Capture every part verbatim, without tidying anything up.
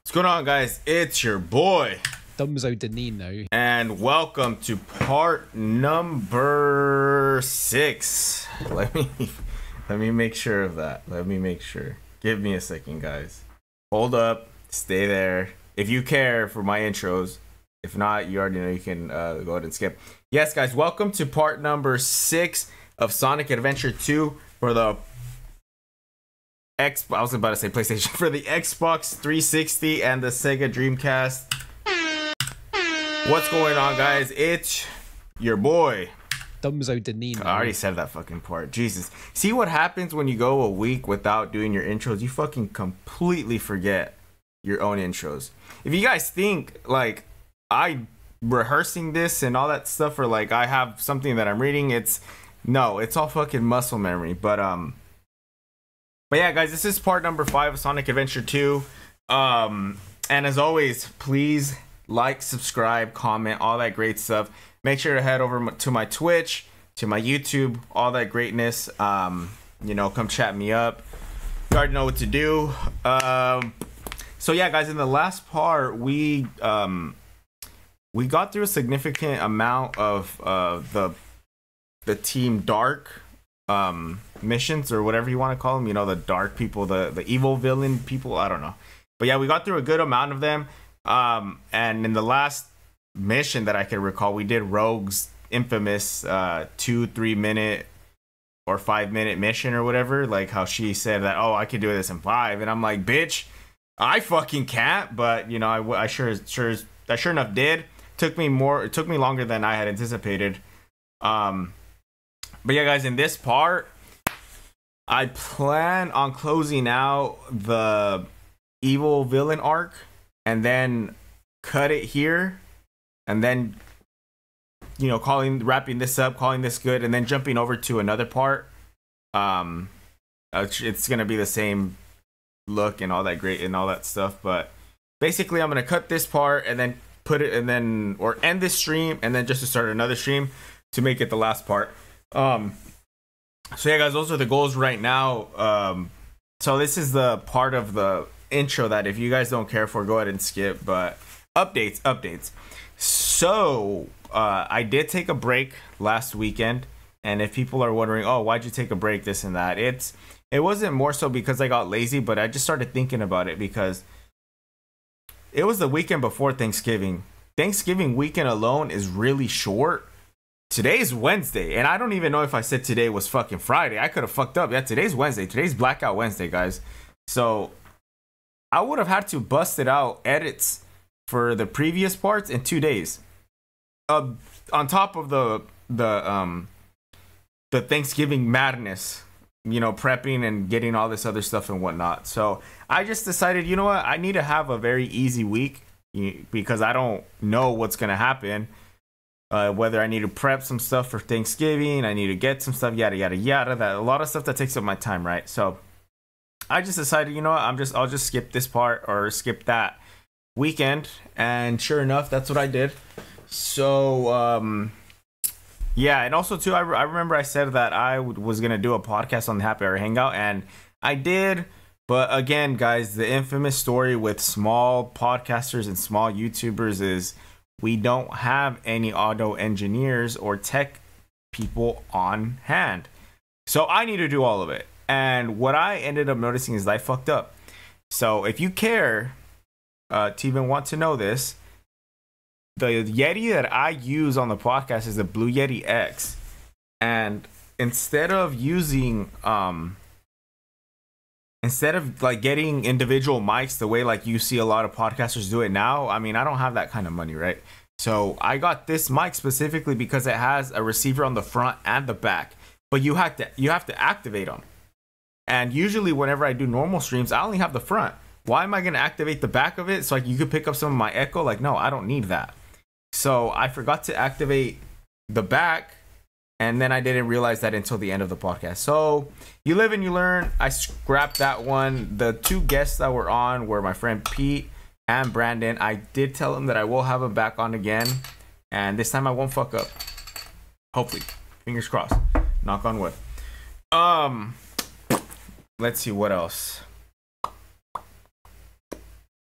What's going on, guys? It's your boy Dumzo Danino, and welcome to part number six. Let me let me make sure of that. Let me make sure. Give me a second, guys. Hold up, stay there. If you care for my intros, if not, you already know you can uh, go ahead and skip. Yes, guys, welcome to part number six of Sonic Adventure two for the X, I was about to say PlayStation, for the Xbox three sixty and the Sega Dreamcast. What's going on, guys? It's your boy Dumzo Danino. I already said that fucking part. Jesus. See what happens when you go a week without doing your intros? You fucking completely forget your own intros. If you guys think like I rehearsing this and all that stuff, or like I have something that I'm reading, it's no, it's all fucking muscle memory. But um But yeah, guys, this is part number five of Sonic Adventure two. Um, and as always, please like, subscribe, comment, all that great stuff. Make sure to head over to my Twitch, to my YouTube, all that greatness. Um, you know, come chat me up. You already know what to do. Um, so yeah, guys, in the last part, we um, we got through a significant amount of uh, the the Team Dark um missions, or whatever you want to call them, you know, the dark people, the the evil villain people, I don't know. But yeah, we got through a good amount of them. Um and in the last mission that I can recall, we did Rogue's infamous uh two three minute or five minute mission or whatever, like how she said that, oh, I could do this in five, and I'm like, bitch, I fucking can't. But you know, I, I sure sure I sure enough did. Took me more it took me longer than I had anticipated. um But yeah, guys, in this part, I plan on closing out the evil villain arc and then cut it here, and then, you know, calling wrapping this up, calling this good, and then jumping over to another part. Um, it's gonna be the same look and all that great and all that stuff, but basically, I'm gonna cut this part and then put it, and then or end this stream, and then just to start another stream to make it the last part. Um, so yeah, guys, those are the goals right now. Um, so this is the part of the intro that if you guys don't care for, go ahead and skip. But updates, updates. So uh, I did take a break last weekend, and if people are wondering, oh, why'd you take a break, this and that, it's it wasn't more so because I got lazy, but I just started thinking about it because it was the weekend before Thanksgiving. Thanksgiving weekend alone is really short. Today's Wednesday, and I don't even know if I said today was fucking Friday. I could have fucked up. Yeah, today's Wednesday. Today's Blackout Wednesday, guys. So I would have had to bust it out edits for the previous parts in two days. Uh, on top of the the um the Thanksgiving madness, you know, prepping and getting all this other stuff and whatnot. So I just decided, you know what? I need to have a very easy week because I don't know what's gonna happen. Uh, whether I need to prep some stuff for Thanksgiving, I need to get some stuff, yada yada yada. That a lot of stuff that takes up my time, right? So I just decided, you know what, I'm just I'll just skip this part or skip that weekend, and sure enough, that's what I did. So um, yeah, and also too, I, re I remember I said that I was gonna do a podcast on the Happy Hour Hangout, and I did. But again, guys, the infamous story with small podcasters and small YouTubers is, we don't have any auto engineers or tech people on hand. So I need to do all of it. And what I ended up noticing is I fucked up. So if you care uh, to even want to know this, the Yeti that I use on the podcast is the Blue Yeti X. And instead of using... um. Instead of like getting individual mics the way like you see a lot of podcasters do it now, I mean, I don't have that kind of money, right? So I got this mic specifically because it has a receiver on the front and the back, but you have to you have to activate them. And usually whenever I do normal streams, I only have the front. Why am I going to activate the back of it so like you could pick up some of my echo? Like, no, I don't need that. So I forgot to activate the back. And then I didn't realize that until the end of the podcast. So you live and you learn. I scrapped that one. The two guests that were on were my friend Pete and Brandon. I did tell them that I will have them back on again. And this time I won't fuck up. Hopefully. Fingers crossed. Knock on wood. Um, let's see what else.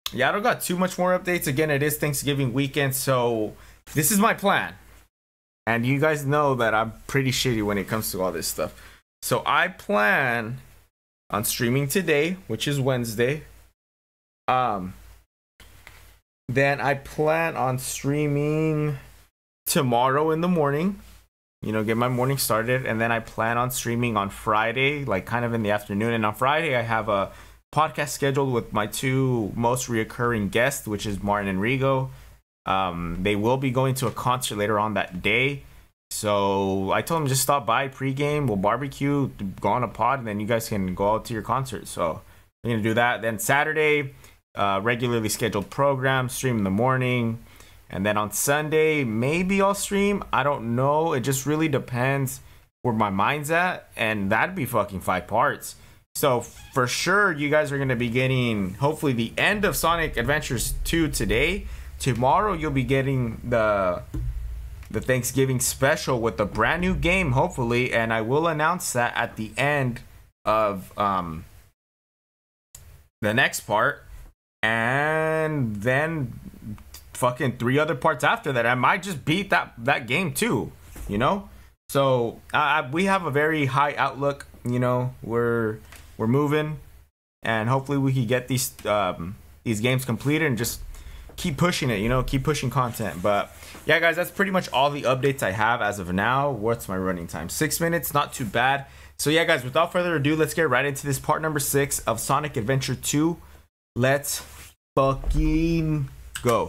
yeah, I don't got too much more updates. Again, it is Thanksgiving weekend, so this is my plan. And you guys know that I'm pretty shitty when it comes to all this stuff. So I plan on streaming today, which is Wednesday. Um, then I plan on streaming tomorrow in the morning. You know, get my morning started, and then I plan on streaming on Friday, like kind of in the afternoon. And on Friday, I have a podcast scheduled with my two most reoccurring guests, which is Martin and Rigo. Um, they will be going to a concert later on that day. So I told them just stop by pregame, we'll barbecue, go on a pod, and then you guys can go out to your concert. So we're gonna do that. Then Saturday, uh, regularly scheduled program, stream in the morning, and then on Sunday maybe I'll stream. I don't know. It just really depends where my mind's at, and that'd be fucking five parts. So for sure, you guys are gonna be getting hopefully the end of Sonic Adventures two today. Tomorrow you'll be getting the the Thanksgiving special with a brand new game, hopefully, and I will announce that at the end of um, the next part, and then fucking three other parts after that. I might just beat that that game too, you know. So uh, we have a very high outlook. You know, we're we're moving, and hopefully we can get these um, these games completed and just keep pushing it, you know, keep pushing content. But yeah, guys, that's pretty much all the updates I have as of now. What's my running time? Six minutes, not too bad. So yeah, guys, without further ado, let's get right into this part number six of Sonic Adventure two. Let's fucking go.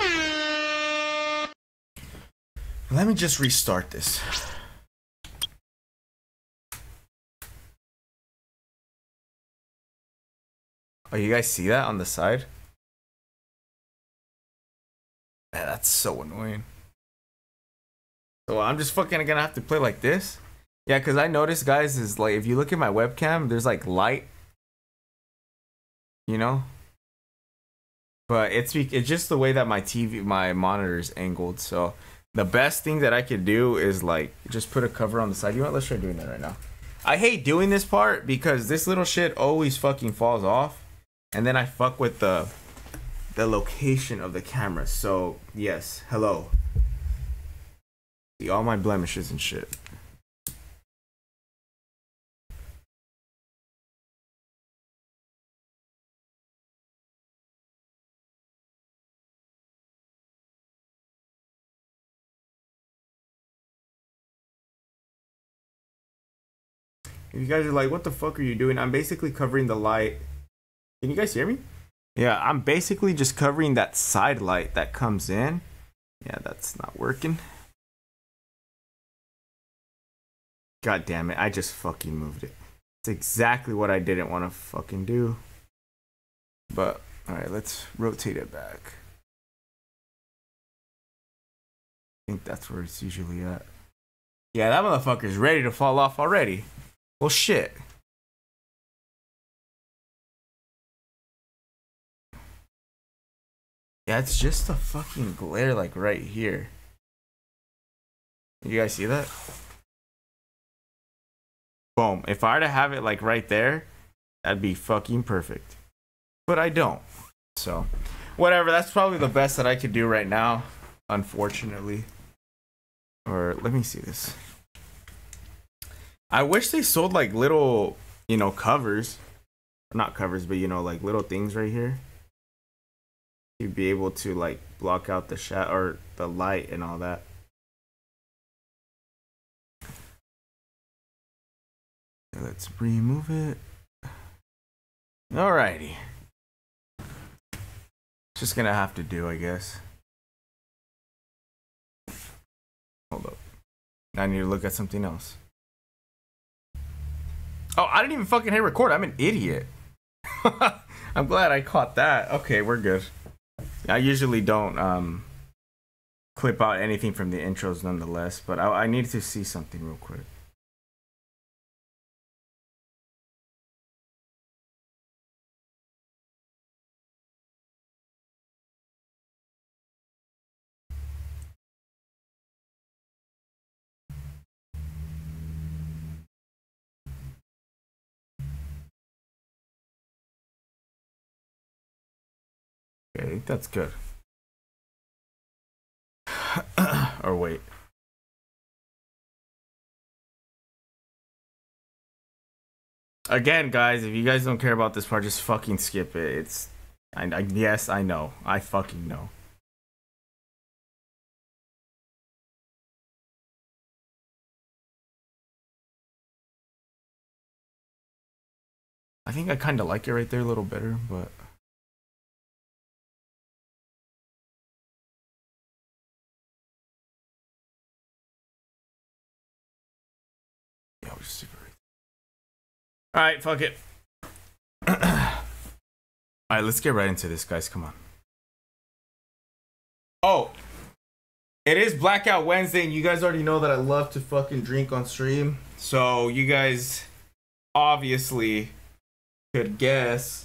Let me just restart this. Oh, you guys see that on the side? Man, that's so annoying. So I'm just fucking gonna have to play like this. Yeah, because I noticed, guys, is like if you look at my webcam, there's like light, you know. But it's it's just the way that my T V, my monitor is angled. So the best thing that I could do is like just put a cover on the side. You know what? Let's try doing that right now. I hate doing this part because this little shit always fucking falls off, and then I fuck with the the location of the camera. So yes, hello. See all my blemishes and shit. If you guys are like, what the fuck are you doing? I'm basically covering the light. Can you guys hear me? Yeah, I'm basically just covering that side light that comes in. Yeah, that's not working. God damn it, I just fucking moved it. It's exactly what I didn't want to fucking do. But, alright, let's rotate it back. I think that's where it's usually at. Yeah, that motherfucker's ready to fall off already. Well, shit. Yeah, it's just a fucking glare like right here. You guys see that? Boom. If I were to have it like right there, that'd be fucking perfect. But I don't. So, whatever. That's probably the best that I could do right now, unfortunately. Or, let me see this. I wish they sold like little, you know, covers. Not covers, but you know, like little things right here. You'd be able to like block out the shadow or the light and all that. Let's remove it. Alrighty. Just gonna have to do, I guess. Hold up. I need to look at something else. Oh, I didn't even fucking hit record. I'm an idiot. I'm glad I caught that. Okay, we're good. I usually don't um, clip out anything from the intros nonetheless, but I, I need to see something real quick. Okay, I think that's good. Or wait. Again, guys, if you guys don't care about this part, just fucking skip it. It's, I, I yes, I know. I fucking know. I think I kind of like it right there a little better, but yeah, we'll just super. All right, fuck it. All right, let's get right into this, guys. Come on. Oh, it is Blackout Wednesday, and you guys already know that I love to fucking drink on stream. So you guys obviously could guess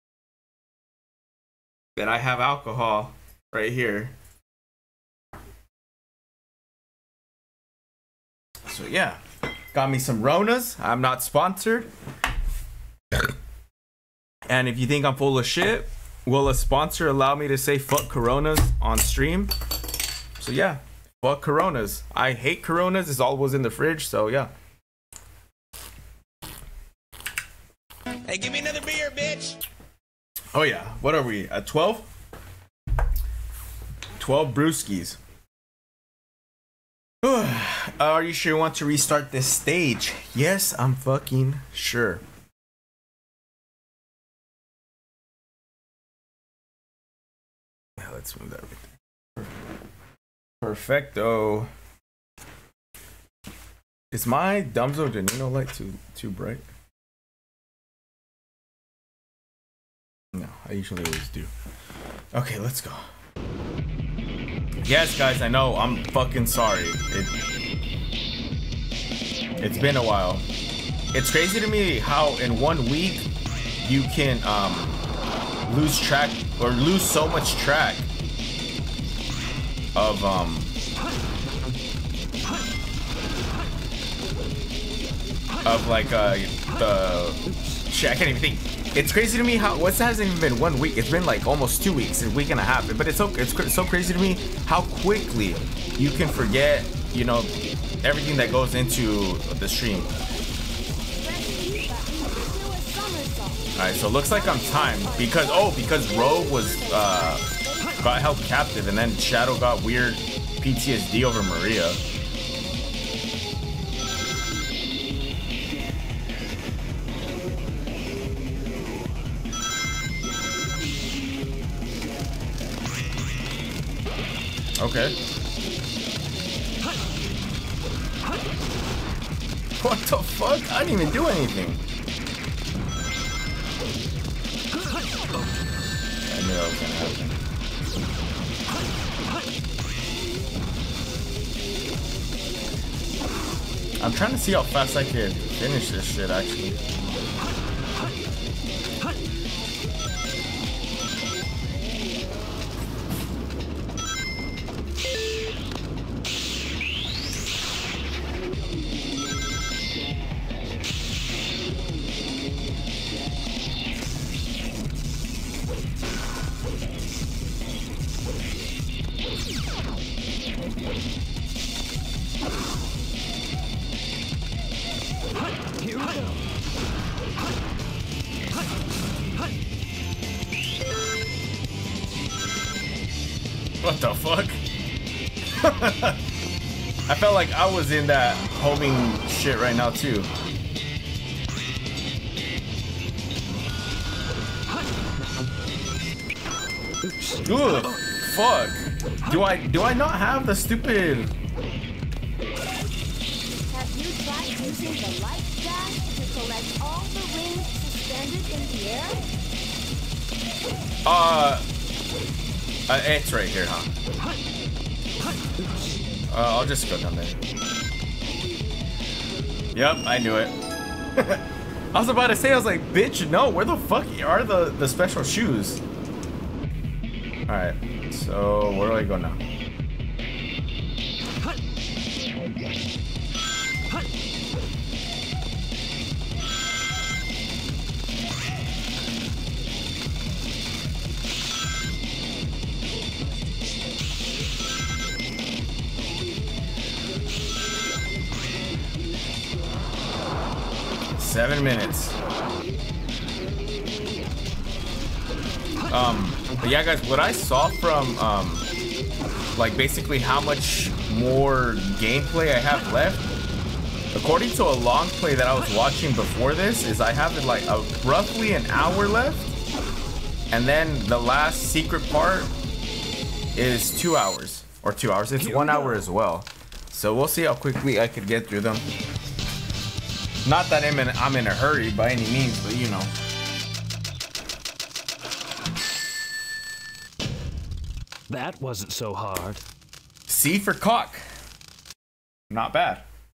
that I have alcohol right here. So yeah, got me some Ronas. I'm not sponsored. And if you think I'm full of shit, will a sponsor allow me to say fuck Coronas on stream? So yeah, fuck Coronas. I hate Coronas. It's all was in the fridge, so yeah. Hey, give me another beer, bitch. Oh yeah, what are we at twelve? twelve brewskis. Are you sure you want to restart this stage? Yes, I'm fucking sure. Yeah, let's move that right there. Perfecto. Is my Dumzo Danino light too too bright? No, I usually always do. Okay, let's go. Yes, guys, I know. I'm fucking sorry. It, it's been a while. It's crazy to me how in one week you can um, lose track or lose so much track of um of like uh the shit. I can't even think. It's crazy to me how what's hasn't even been one week. It's been like almost two weeks, a week and a half. But it's so it's so crazy to me how quickly you can forget, you know, everything that goes into the stream. All right, so it looks like I'm timed because oh, because Rogue was uh got held captive, and then Shadow got weird P T S D over Maria. Okay. What the fuck? I didn't even do anything. I knew that was gonna happen. I'm trying to see how fast I can finish this shit, actually. What the fuck? I felt like I was in that homing shit right now too. Ugh, fuck. Do I do I not have the stupid? Have you tried using the light dash to collect all the rings suspended in the air? Uh, uh it's right here, huh? Uh, I'll just go down there. Yep, I knew it. I was about to say, I was like, bitch, no, where the fuck are the, the special shoes? Alright, so where do I go now? Seven minutes. Um, but yeah, guys, what I saw from, um, like basically how much more gameplay I have left, according to a long play that I was watching before this, is I have it like a, roughly an hour left, and then the last secret part is two hours or two hours. It's one hour as well. So we'll see how quickly I could get through them. Not that I'm in, I'm in a hurry by any means, but you know. That wasn't so hard. C for cock. Not bad.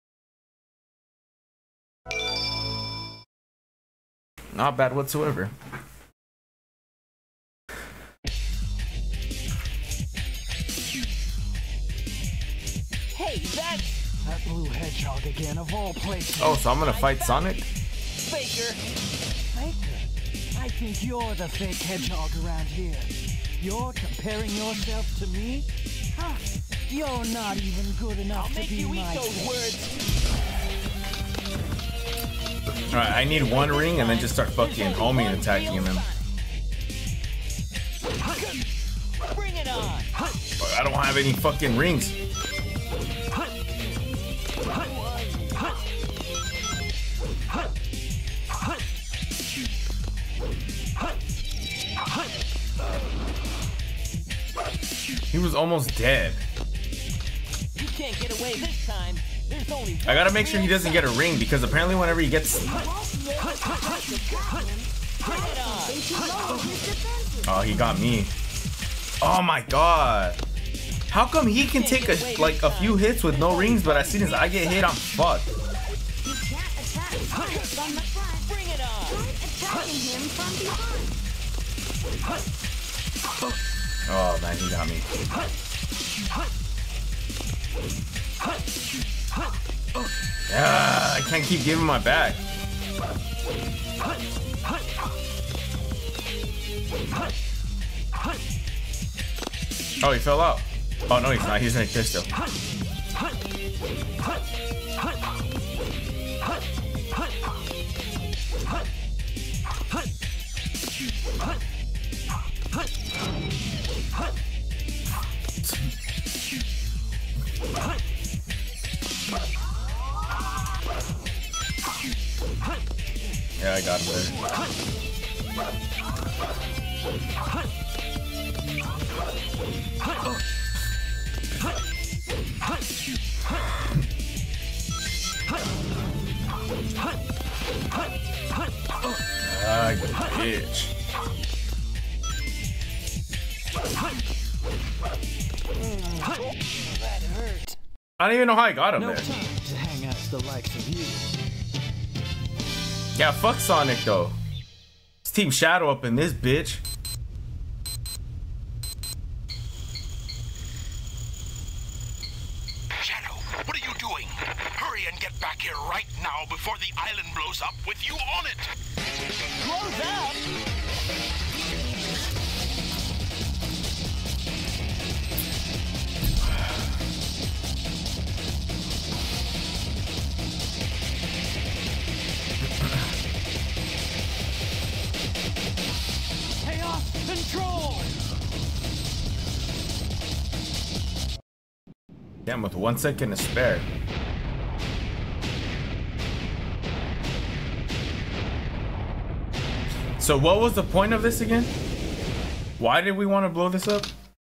Not bad whatsoever. Hey, that's that blue hedgehog again, of all places. Oh, so I'm gonna fight Sonic? Faker. Faker? I think you're the fake hedgehog around here. You're comparing yourself to me? Huh. You're not even good enough I'll to be my those words. Alright, I need one ring and then just start fucking homing and attacking him. Bring it on. I don't have any fucking rings. He was almost dead. You can't get away this time. There's only I gotta make sure he doesn't get a ring because apparently whenever he gets... Oh, he got me. Oh my god. How come he can take a, like a few hits with no rings, but as soon as I get hit, I'm fucked? Bring it on. Oh man, he got me. Ah, I can't keep giving my back. Oh, he fell out. Oh no, he's not. He's right there still. Yeah, I got him there. Ah, you bitch. That hurt. I don't even know how I got him No there. time to hang out with the likes of you. Yeah, fuck Sonic though. It's Team Shadow up in this bitch. Shadow, what are you doing? Hurry and get back here right now before the island blows up with you on it. Close up. Chaos control. Damn, with one second to spare. So what was the point of this again? Why did we want to blow this up?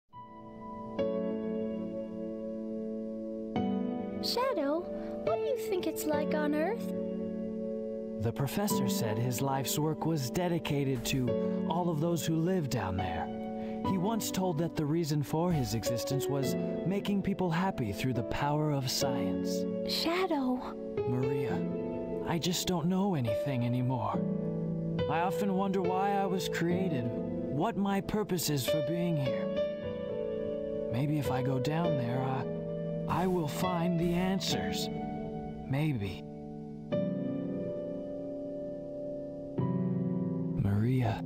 Shadow, what do you think it's like on Earth? The professor said his life's work was dedicated to all of those who live down there. He once told that the reason for his existence was making people happy through the power of science. Shadow. Maria, I just don't know anything anymore. I often wonder why I was created, what my purpose is for being here. Maybe if I go down there, I, I will find the answers. Maybe. Maria.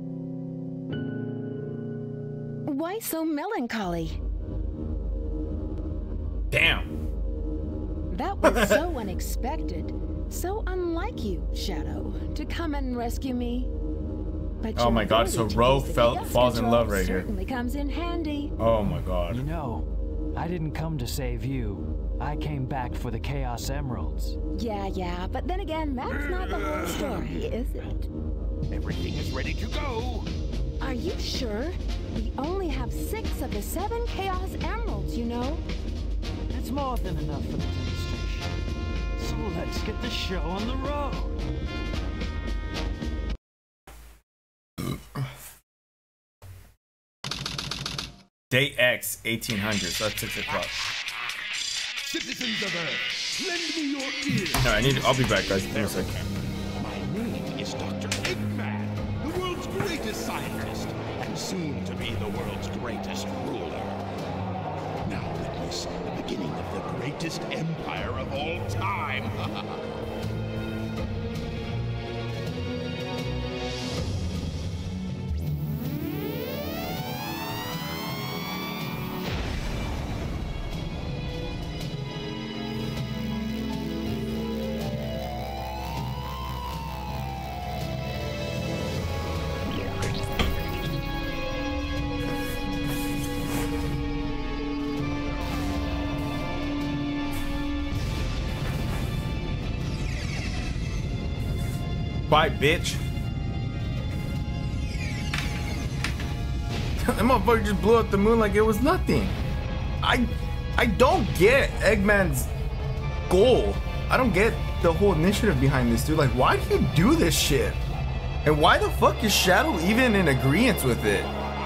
Why so melancholy? Damn. That was so unexpected. So unlike you, Shadow, to come and rescue me. But Oh your my god, so ability to Rogue use the fell, chaos falls in control love right here. certainly comes in handy. Oh my You god. know, I didn't come to save you. I came back for the Chaos Emeralds. Yeah, yeah, but then again, that's not the whole story, is it? Everything is ready to go. Are you sure? We only have six of the seven Chaos Emeralds, you know? That's more than enough for the demonstration. So let's get the show on the road. Day X, eighteen hundred, so that's six o'clock. Citizens of Earth, lend me your ears. No, I need, I'll be back, guys. Give me a second. My name is Doctor Eggman, the world's greatest scientist, and soon to be the world's greatest ruler. Now witness the beginning of the greatest empire of all time. Bye, bitch. That motherfucker just blew up the moon like it was nothing. I I don't get Eggman's goal. I don't get the whole initiative behind this, dude. Like, why do you do this shit? And why the fuck is Shadow even in agreement with it?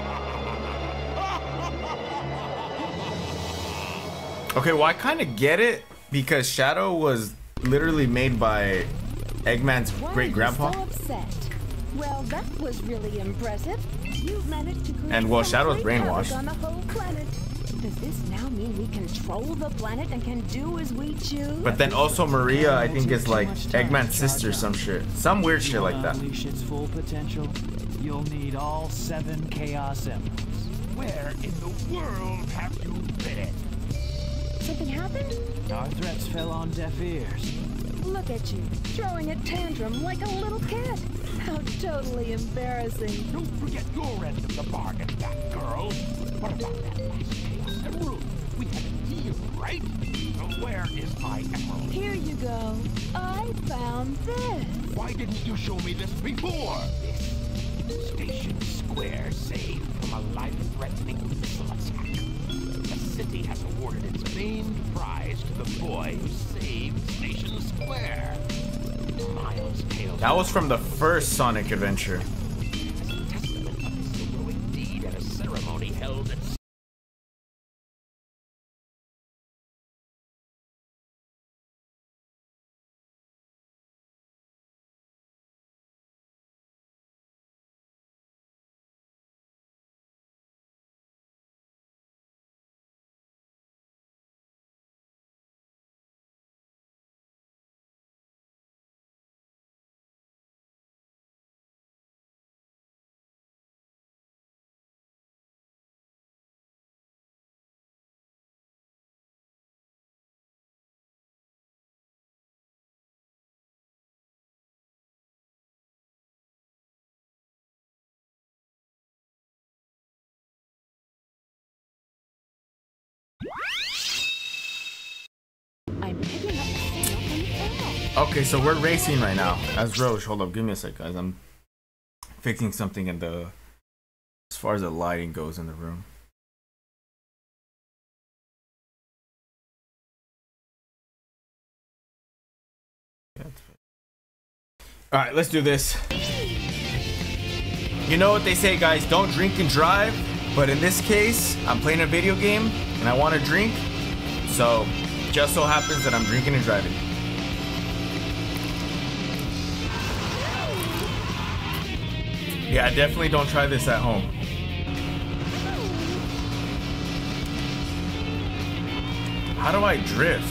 Okay, well, I kind of get it because Shadow was literally made by Eggman's Why great grandpa. are you so upset? Well, that was really impressive. You've managed to create And, well, some Shadow's great brainwashed. havoc on the whole planet. Does this now mean we control the planet and can do as we choose? But then also Maria, I think, is like Eggman's sister, some shit, some weird shit like that. Unleash its full potential. You'll need all seven Chaos Emeralds. Where in the world have you been? Something happened? Our threats fell on deaf ears. Look at you, throwing a tantrum like a little kid. How totally embarrassing. Don't forget your end of the bargain, that girl. What about that last Chaos Emerald? We had a deal, right? So where is my emerald? Here you go. I found this. Why didn't you show me this before? This Station Square saved from a life-threatening missile attack. The city has awarded its famed prize to the boy who saved Station Square. Miles Tails. That was from the first Sonic Adventure. As a testament of his heroic deed at a ceremony held at I'm picking up the signal from the L. Okay, so we're racing right now as Roche. Hold up, give me a sec, guys. I'm fixing something in the, as far as the lighting goes in the room. All right, let's do this. You know what they say, guys, don't drink and drive, but in this case, I'm playing a video game and I want to drink, so just so happens that I'm drinking and driving. Yeah, definitely don't try this at home. How do I drift?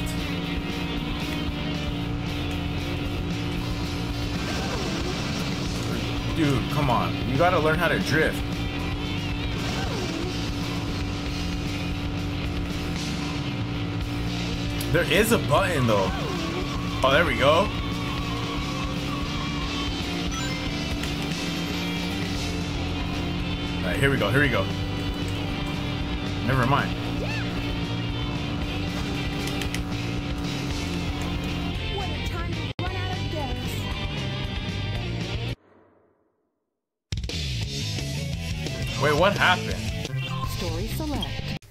Dude, come on. You gotta learn how to drift. There is a button though. Oh, there we go. right, here we go. Here we go. Never mind. What a time to run out of gas. Wait, what happened? Story select.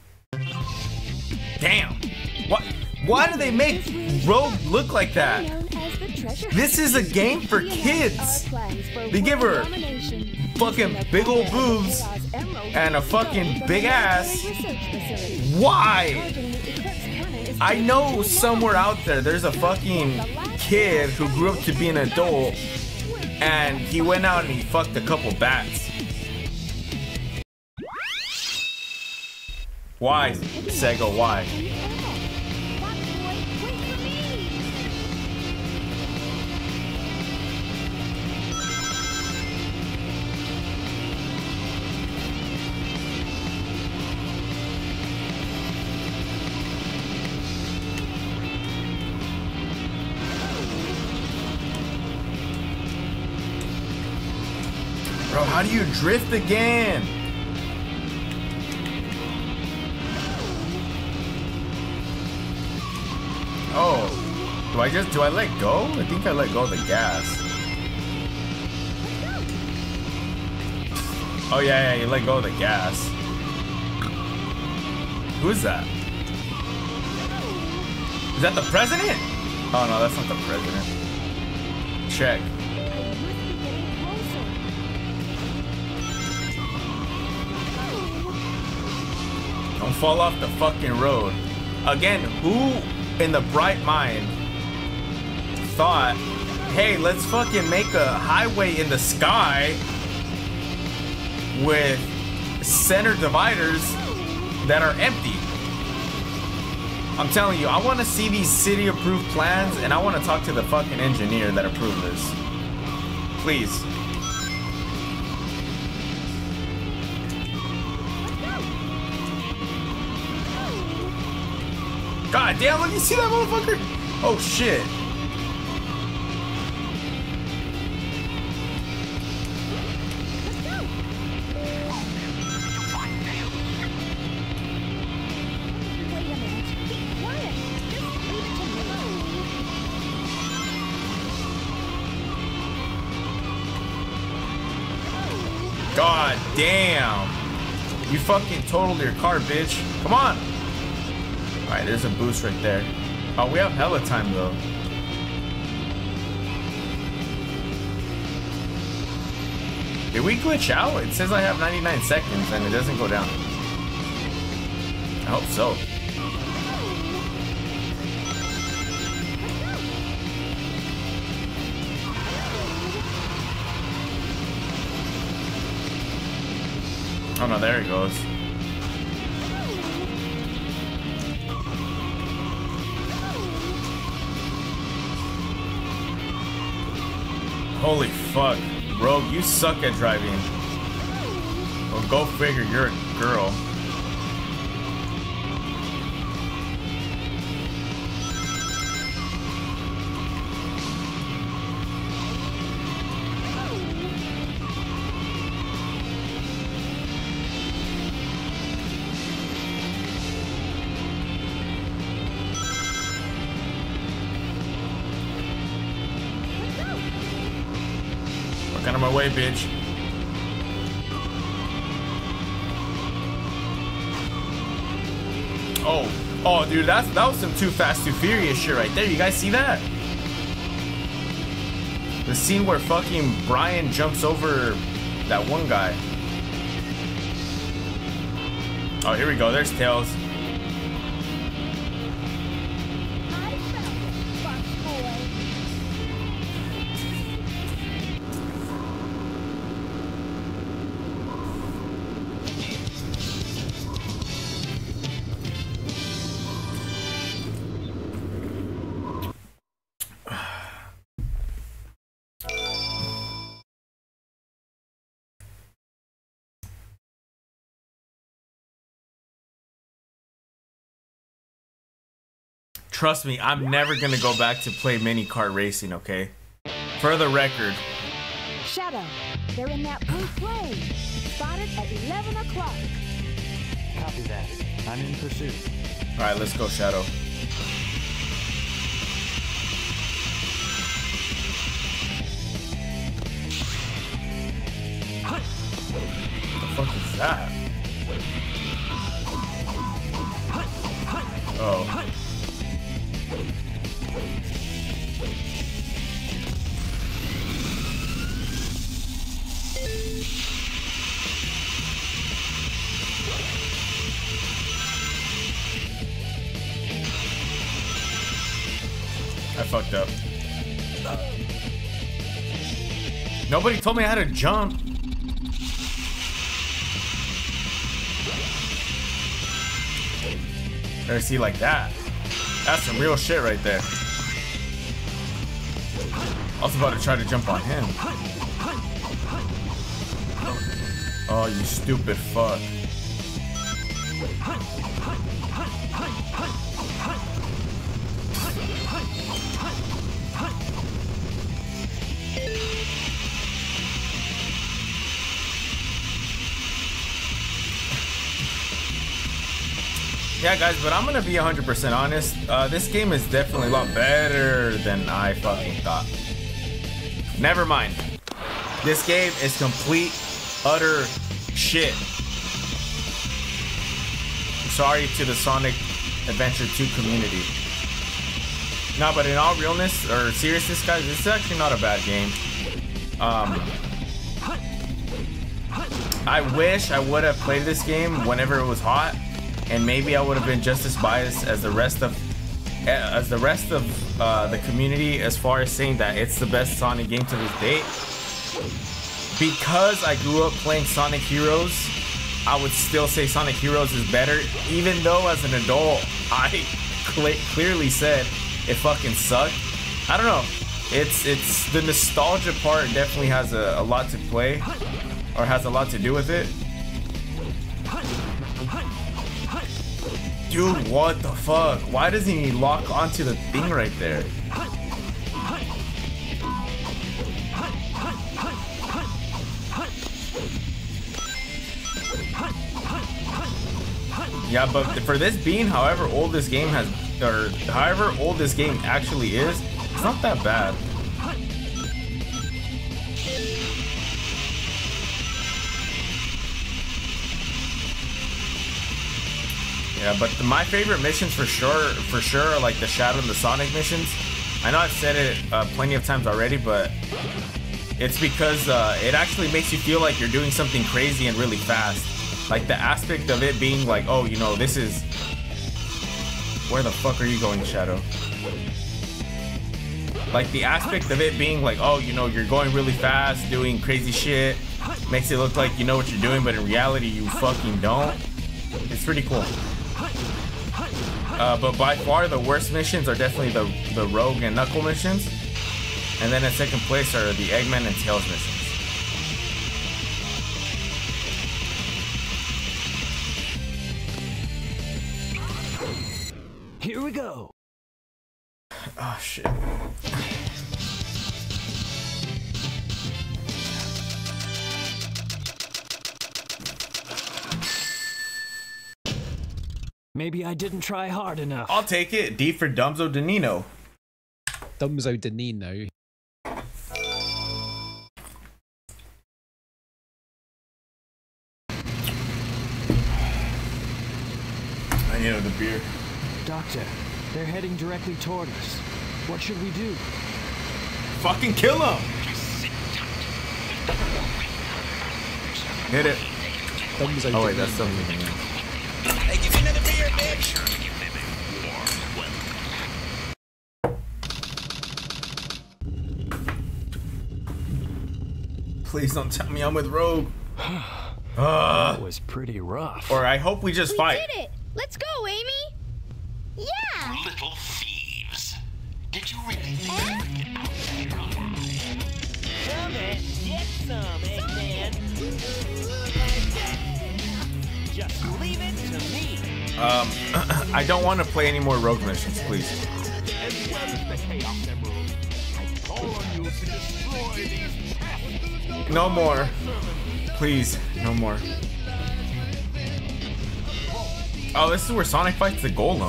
Damn. What? Why do they make Rogue look like that? Known as the treasure This is a game for hunt. kids. Our plans for They give her world domination. fucking Using the big old power of boobs Chaos Emerald and a to fucking go from big the ass. military research facility. Why? Targeting the Eclipse cannon is I taking know too somewhere long. out there there's a fucking kid who grew up to be an adult and he went out and he fucked a couple bats. Why, Sega, why? Bro, how do you drift again? Oh, do I just, do I let go? I think I let go of the gas. Oh yeah, yeah, you let go of the gas. Who is that? Is that the president? Oh no, that's not the president. Check. Don't fall off the fucking road. Again, who in the bright mind thought, hey, let's fucking make a highway in the sky with center dividers that are empty? I'm telling you, I want to see these city approved plans and I want to talk to the fucking engineer that approved this. Please. God damn, look, you see that motherfucker? Oh shit. Wait a minute. Be quiet. Just leave it to me. God damn. You fucking totaled your car, bitch. Come on. Alright, there's a boost right there. Oh, we have hella time though. Did we glitch out? It says I have ninety-nine seconds and it doesn't go down. I hope so. Oh no, there he goes. Holy fuck. Rogue, you suck at driving. Well, go figure, you're a girl. Fuck out of my way, bitch. Oh, oh, dude, that's that was some Too Fast, Too Furious shit right there. You guys see that? The scene where fucking Brian jumps over that one guy. Oh, here we go. There's Tails. I found it, Fox Boy. Trust me, I'm never gonna go back to play mini kart racing, okay? For the record. Shadow, they're in that blue plane. spotted at eleven o'clock. Copy that. I'm in pursuit. All right, let's go, Shadow. What the fuck is that? Oh. I fucked up. Nobody told me how to jump. Better see like that. That's some real shit right there. I was about to try to jump on him. Oh, you stupid fuck. Yeah, guys, but I'm gonna be one hundred percent honest. Uh, this game is definitely a lot better than I fucking thought. Never mind. This game is complete, utter shit. I'm sorry to the Sonic Adventure two community. No, but in all realness or seriousness, guys, this is actually not a bad game. Um, I wish I would have played this game whenever it was hot. And maybe I would have been just as biased as the rest of as the rest of uh, the community as far as saying that it's the best Sonic game to this date. Because I grew up playing Sonic Heroes, I would still say Sonic Heroes is better, even though as an adult I cl clearly said it fucking sucked. I don't know. It's it's the nostalgia part definitely has a, a lot to play, or has a lot to do with it. Dude, what the fuck? Why doesn't he lock onto the thing right there? Yeah, but for this being however old this game has, or however old this game actually is, it's not that bad. Yeah, but the, my favorite missions for sure, for sure, are like the Shadow and the Sonic missions. I know I've said it uh, plenty of times already, but it's because uh, it actually makes you feel like you're doing something crazy and really fast. Like the aspect of it being like, oh, you know, this is... Where the fuck are you going, Shadow? Like the aspect of it being like, oh, you know, you're going really fast, doing crazy shit. Makes it look like you know what you're doing, but in reality, you fucking don't. It's pretty cool. Uh, but by far the worst missions are definitely the, the Rogue and Knuckle missions. And then in second place are the Eggman and Tails missions. Here we go. Oh shit. Maybe I didn't try hard enough. I'll take it. D for Dumzo Danino. Dumzo Danino. I need the beer. Doctor, they're heading directly toward us. What should we do? Fucking kill him! Hit it. Dumzo Oh wait, Danino. that's something. Hey, give me another beer, bitch! Please don't tell me I'm with Rogue. That uh, was pretty rough. or I hope we just We fight. did it! Let's go, Amy! Yeah! Little thieves. Did you really think you could get out of here alive? Come and get some, Eggman. Just leave it to me. Um, I don't want to play any more Rogue missions, please. As well as the Chaos Emerald, I call on you to destroy these pests. No more. Servant, Please, no more. Oh, this is where Sonic fights the Golem.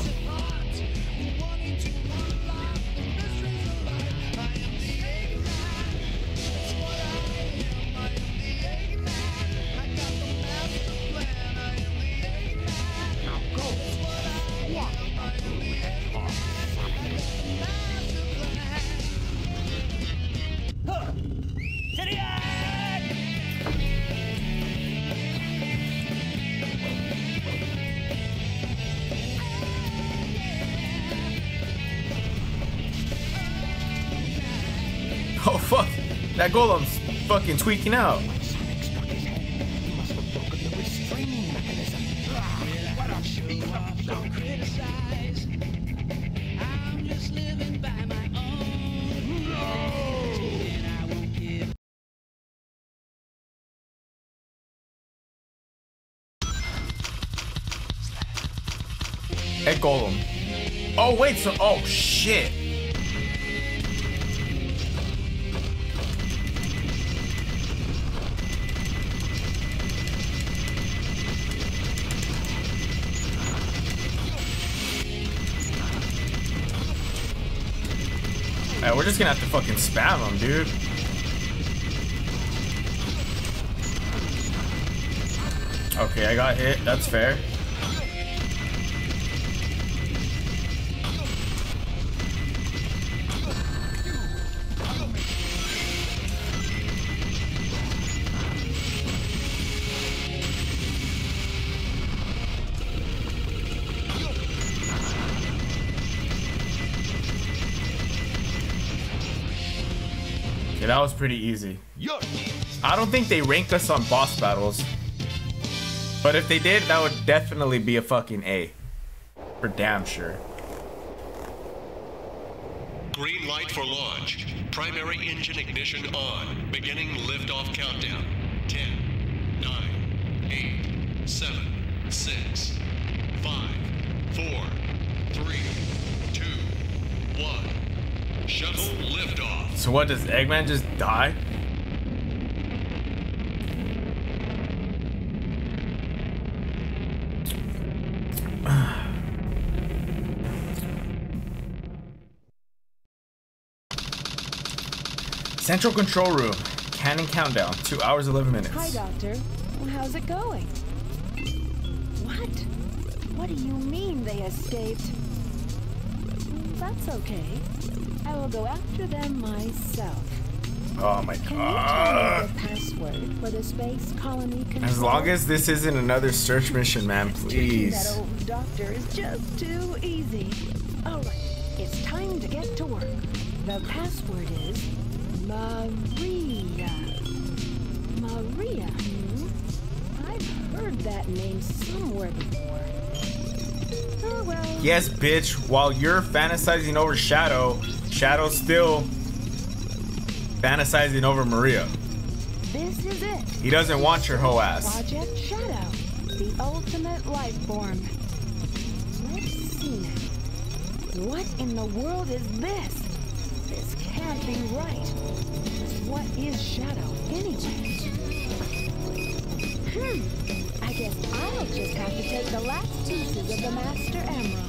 Oh fuck, that Golem's fucking tweaking out. Sonic struck his head. He must have broken the restraining mechanism. What a show off. Don't criticize. I'm just living by my own. And I won't give. Hey Golem. Oh wait, so oh shit. Alright, we're just gonna have to fucking spam him, dude. Okay, I got hit. That's fair. Okay, that was pretty easy. I don't think they rank us on boss battles. But if they did, that would definitely be a fucking A. For damn sure. Green light for launch. Primary engine ignition on. Beginning liftoff countdown. ten, nine, eight, seven, six, five, four, three, two, one. Shuttle liftoff. So what, does Eggman just die? Central control room. Cannon countdown. Two hours, eleven minutes. Hi, Doctor. Well, how's it going? What? What do you mean they escaped? That's okay. I will go after them myself. Oh my Can god. you tell me the password for the space colony control? As long as this isn't another search mission, man, Tricking please. that old doctor is just too easy. All right, it's time to get to work. The password is Maria. Maria, hmm? I've heard that name somewhere before. Oh well. Yes, bitch. While you're fantasizing over Shadow, Shadow's still fantasizing over Maria. This is it. He doesn't want your hoe ass. Project Shadow, the ultimate life form. Let's see now. What in the world is this? This can't be right. What is Shadow anyway? Hmm. I guess I'll just have to take the last pieces of the Master Emerald.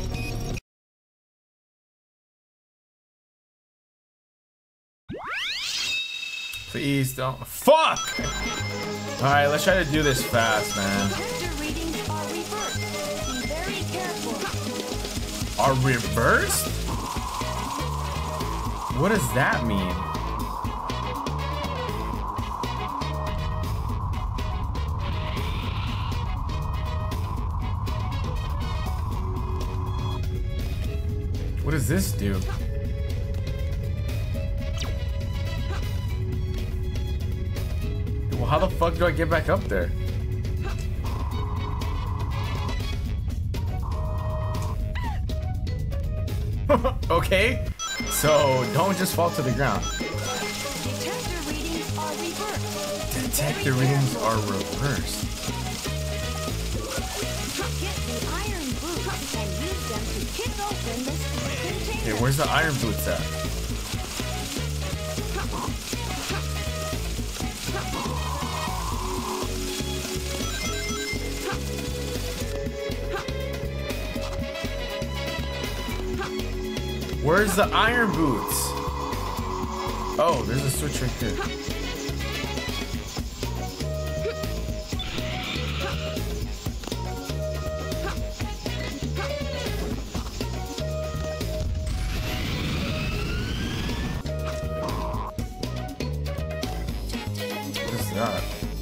Please don't. Fuck! Alright, let's try to do this fast, man. Tester readings are reversed. Be very careful. Are reversed? What does that mean? What does this do? Well, how the fuck do I get back up there? Okay, so don't just fall to the ground. Detector readings are reversed. Detector readings are reversed. Get the iron boots and use them to kick open this container. Okay, where's the iron boots at? Where's the iron boots? Oh, there's a switch right there. What is that?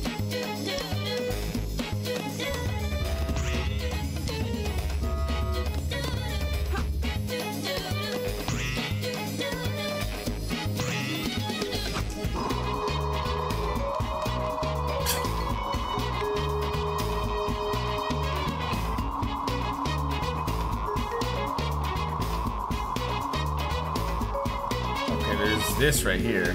Okay, there's this right here.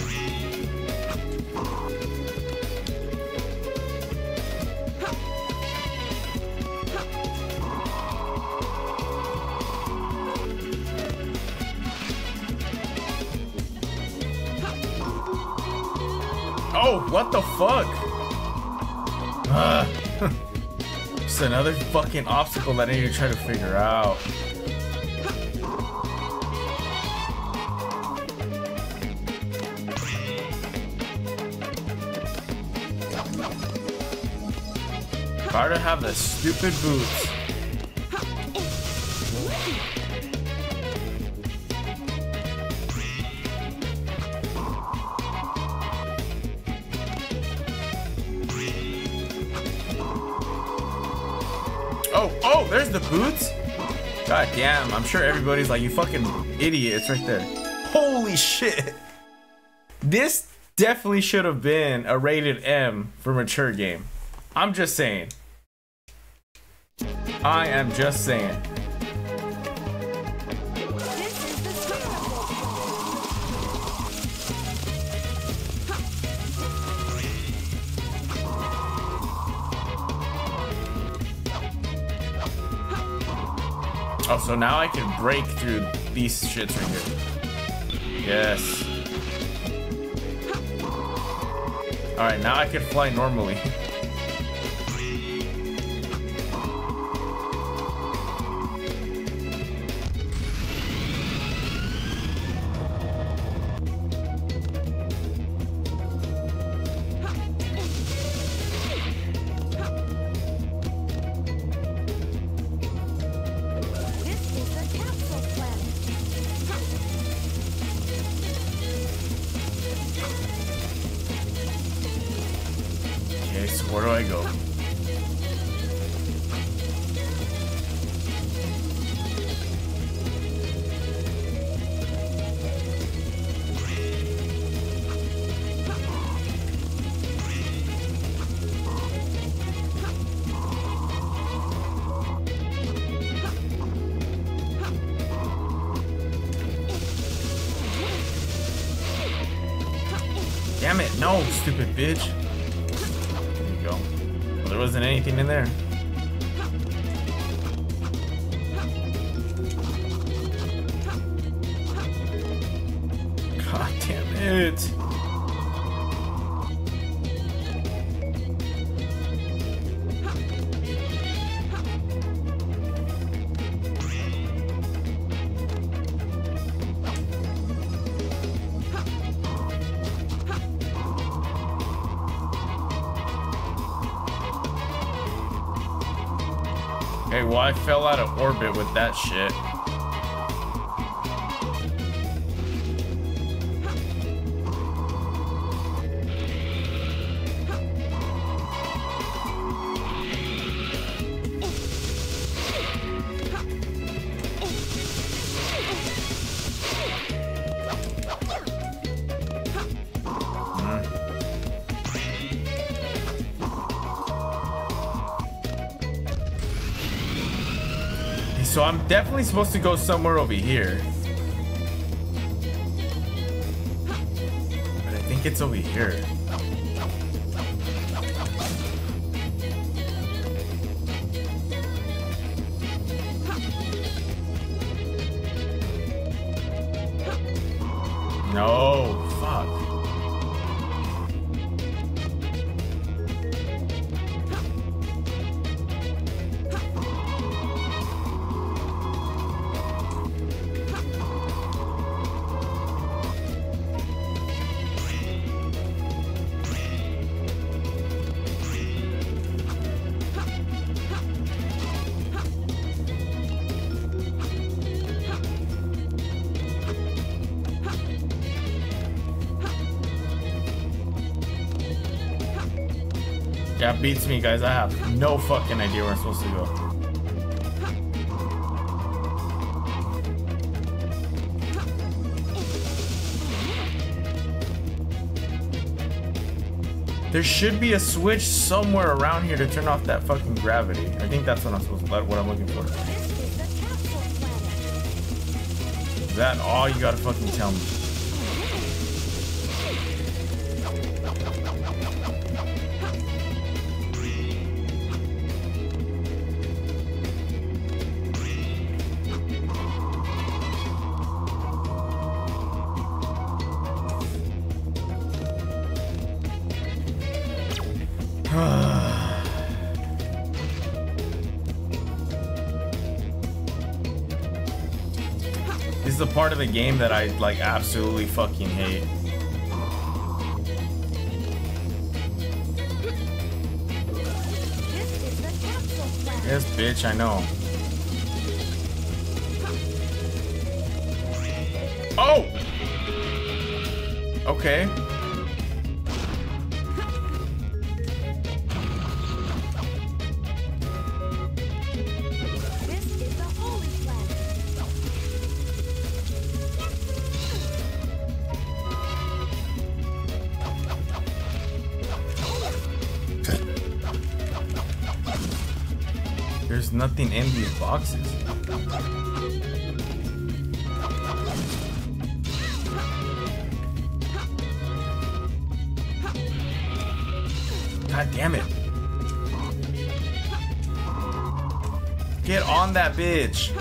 Oh, what the fuck? Uh, just another fucking obstacle that I need to try to figure out. Gotta have the stupid boots. Oh, oh, there's the boots. God damn, I'm sure everybody's like, you fucking idiot. It's right there. Holy shit. This definitely should have been a rated M for mature game. I'm just saying. I am just saying. Oh, so now I can break through these shits right here. Yes. Alright, now I can fly normally. Okay, so where do I go? Damn it, no, stupid bitch. There you go. Well, there wasn't anything in there. God damn it. Okay, well, I fell out of orbit with that shit. So I'm definitely supposed to go somewhere over here. But I think it's over here. No, fuck. Yeah, beats me, guys. I have no fucking idea where I'm supposed to go. There should be a switch somewhere around here to turn off that fucking gravity. I think that's what I'm supposed to, what I'm looking for. Is that all you gotta fucking tell me? This is the part of the game that I like absolutely fucking hate. Yes, bitch, I know. Oh! Okay. There's nothing in these boxes. God damn it. Get on that bitch.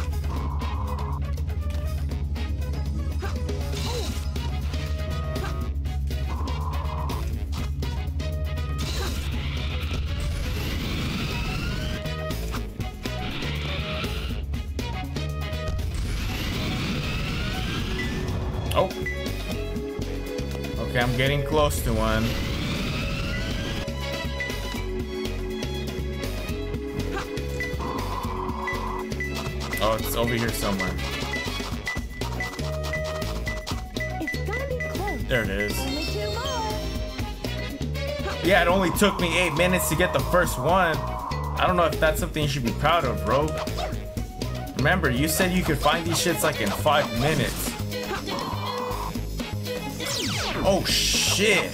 Oh. Okay, I'm getting close to one. Oh, it's over here somewhere. It's gonna be close. There it is. Only two more. Yeah, it only took me eight minutes to get the first one. I don't know if that's something you should be proud of, bro. Remember, you said you could find these shits like in five minutes. Oh shit!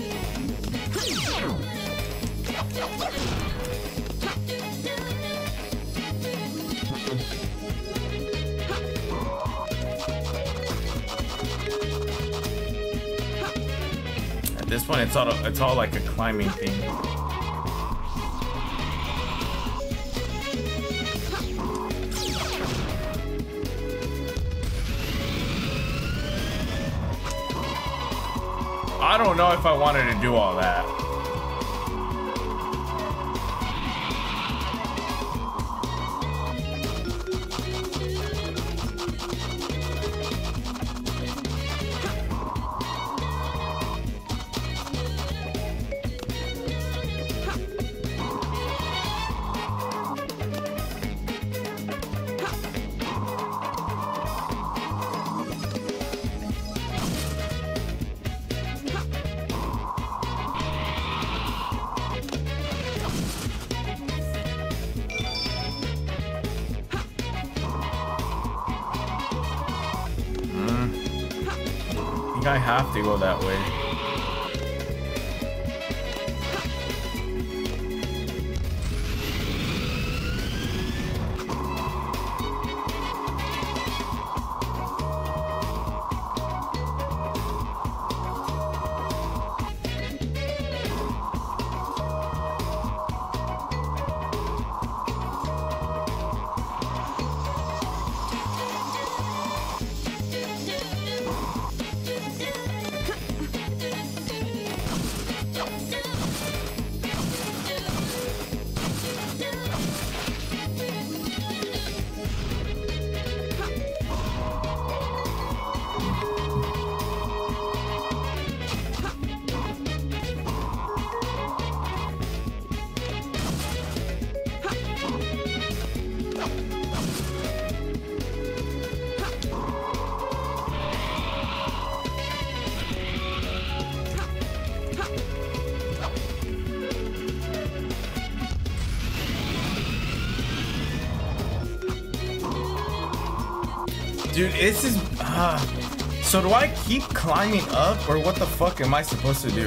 At this point, it's all it's all like a climbing thing. I don't know if I wanted to do all that. I have to go that way. Dude, this is... Uh, so do I keep climbing up, or what the fuck am I supposed to do?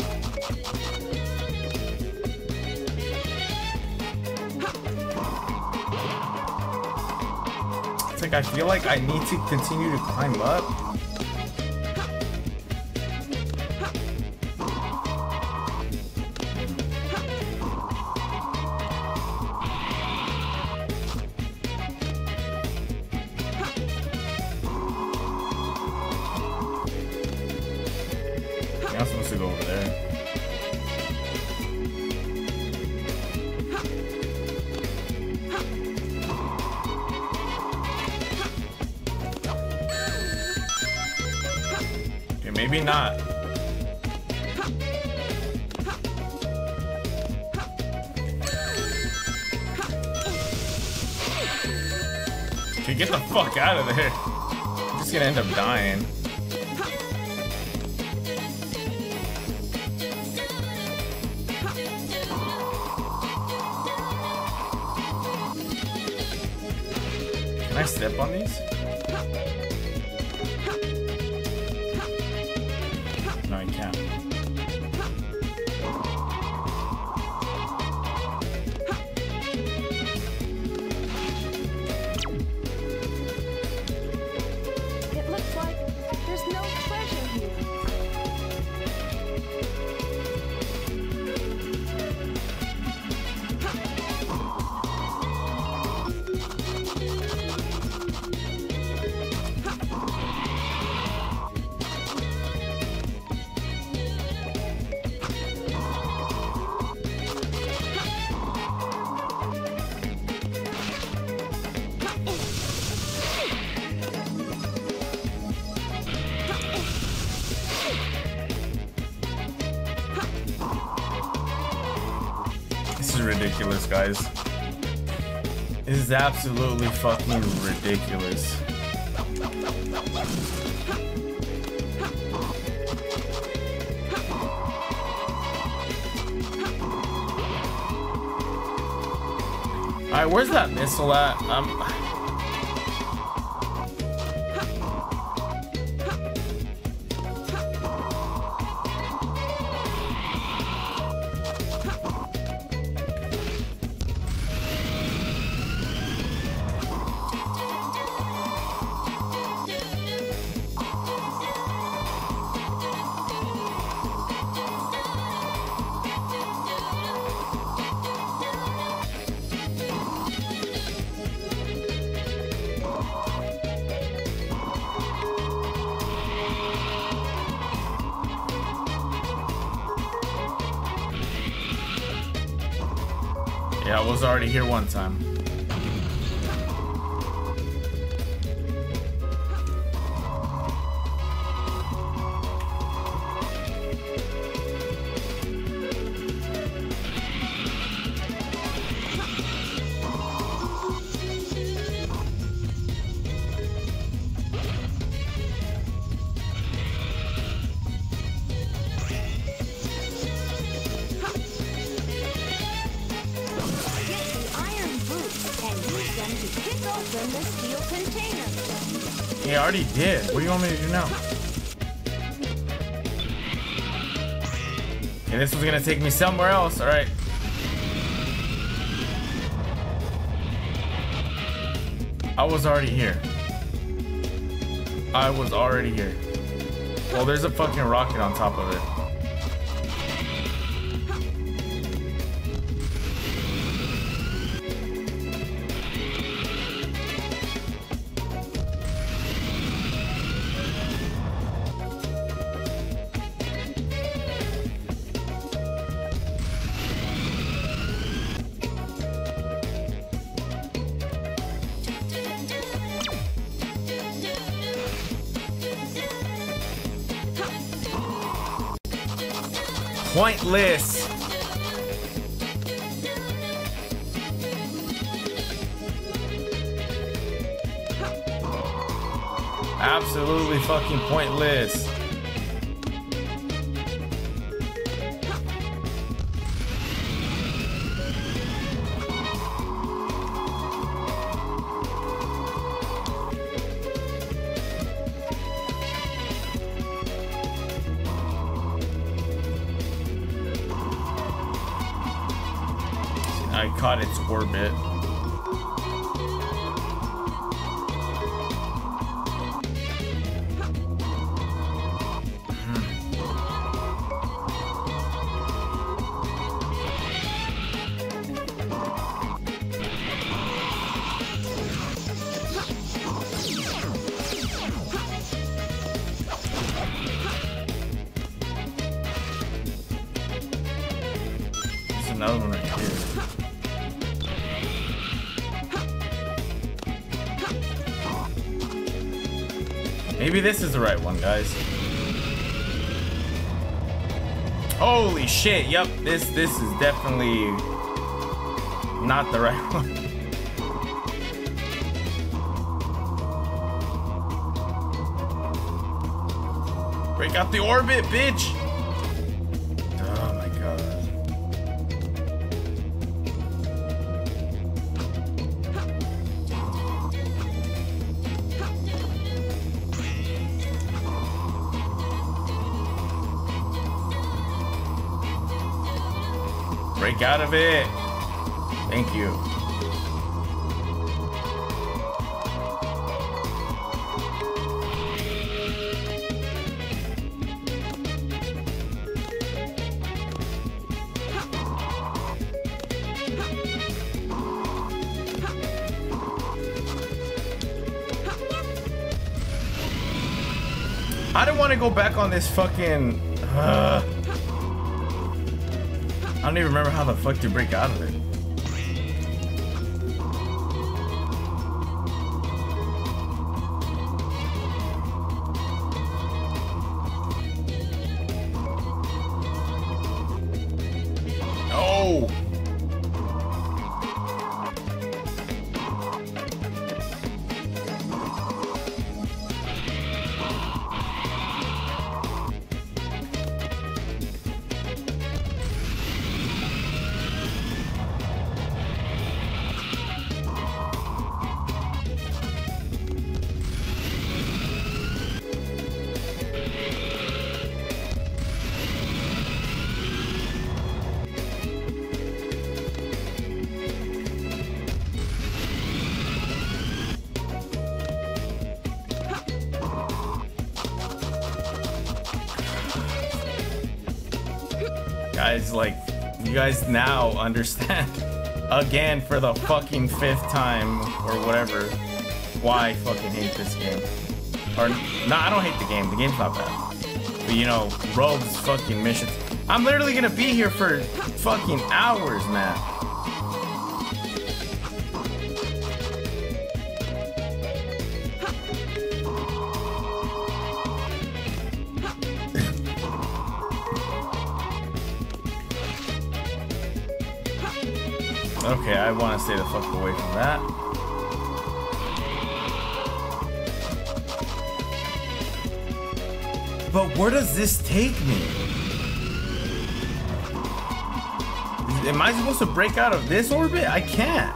It's like I feel like I need to continue to climb up. I'm supposed to go over there. Okay, maybe not. Okay, get the fuck out of there. I'm just gonna end up dying. Can I step on these? No, I can't. It looks like there's no treasure here. This is ridiculous, guys. This is absolutely fucking ridiculous. Alright, where's that missile at? Um, yeah, I was already here one time. Open the steel container. He already did. What do you want me to do now? Okay, this was gonna take me somewhere else. All right. I was already here. I was already here. Well, there's a fucking rocket on top of it. Pointless. Absolutely fucking pointless. I caught its orbit. Another one right here. Maybe this is the right one, guys. Holy shit! Yep, this this is definitely not the right one. Break out the orbit, bitch! Oh my god. Break out of it. Thank you. I don't want to go back on this fucking... Uh, I don't even remember how the fuck to break out of it. Oh! Guys, like, you guys now understand again for the fucking fifth time or whatever why I fucking hate this game. Or, no, I don't hate the game. The game's not bad. But, you know, Rogue's fucking missions. I'm literally gonna be here for fucking hours, man. Okay, I want to stay the fuck away from that. But where does this take me? Am I supposed to break out of this orbit? I can't.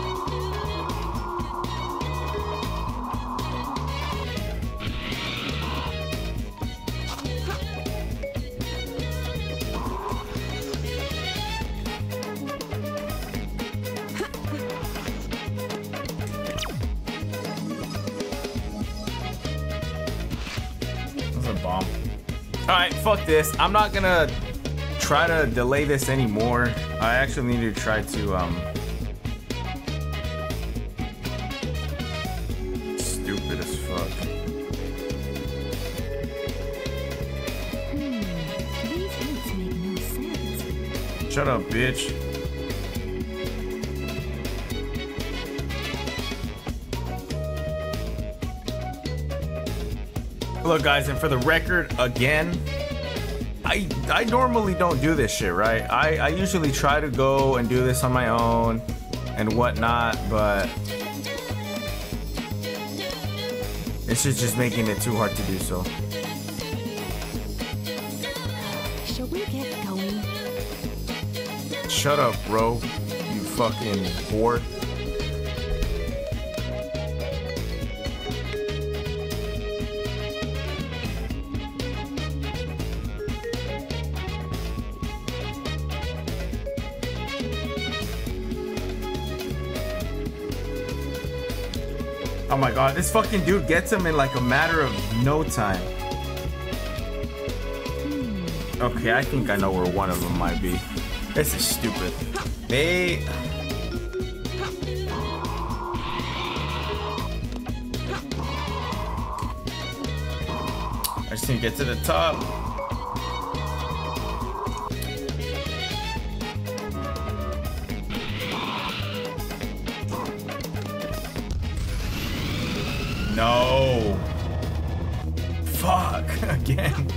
Bomb. Alright, fuck this. I'm not gonna try to delay this anymore. I actually need to try to, um... stupid as fuck. Hmm, these hints make no sense. Shut up, bitch. Look, guys, and for the record, again, I I normally don't do this shit, right? I, I usually try to go and do this on my own and whatnot, but this is just making it too hard to do so. Shall we get going? Shut up, bro. You fucking whore. Oh my god, this fucking dude gets him in like a matter of no time. Okay, I think I know where one of them might be. This is stupid. They... I just need to get to the top. No. Fuck. Again.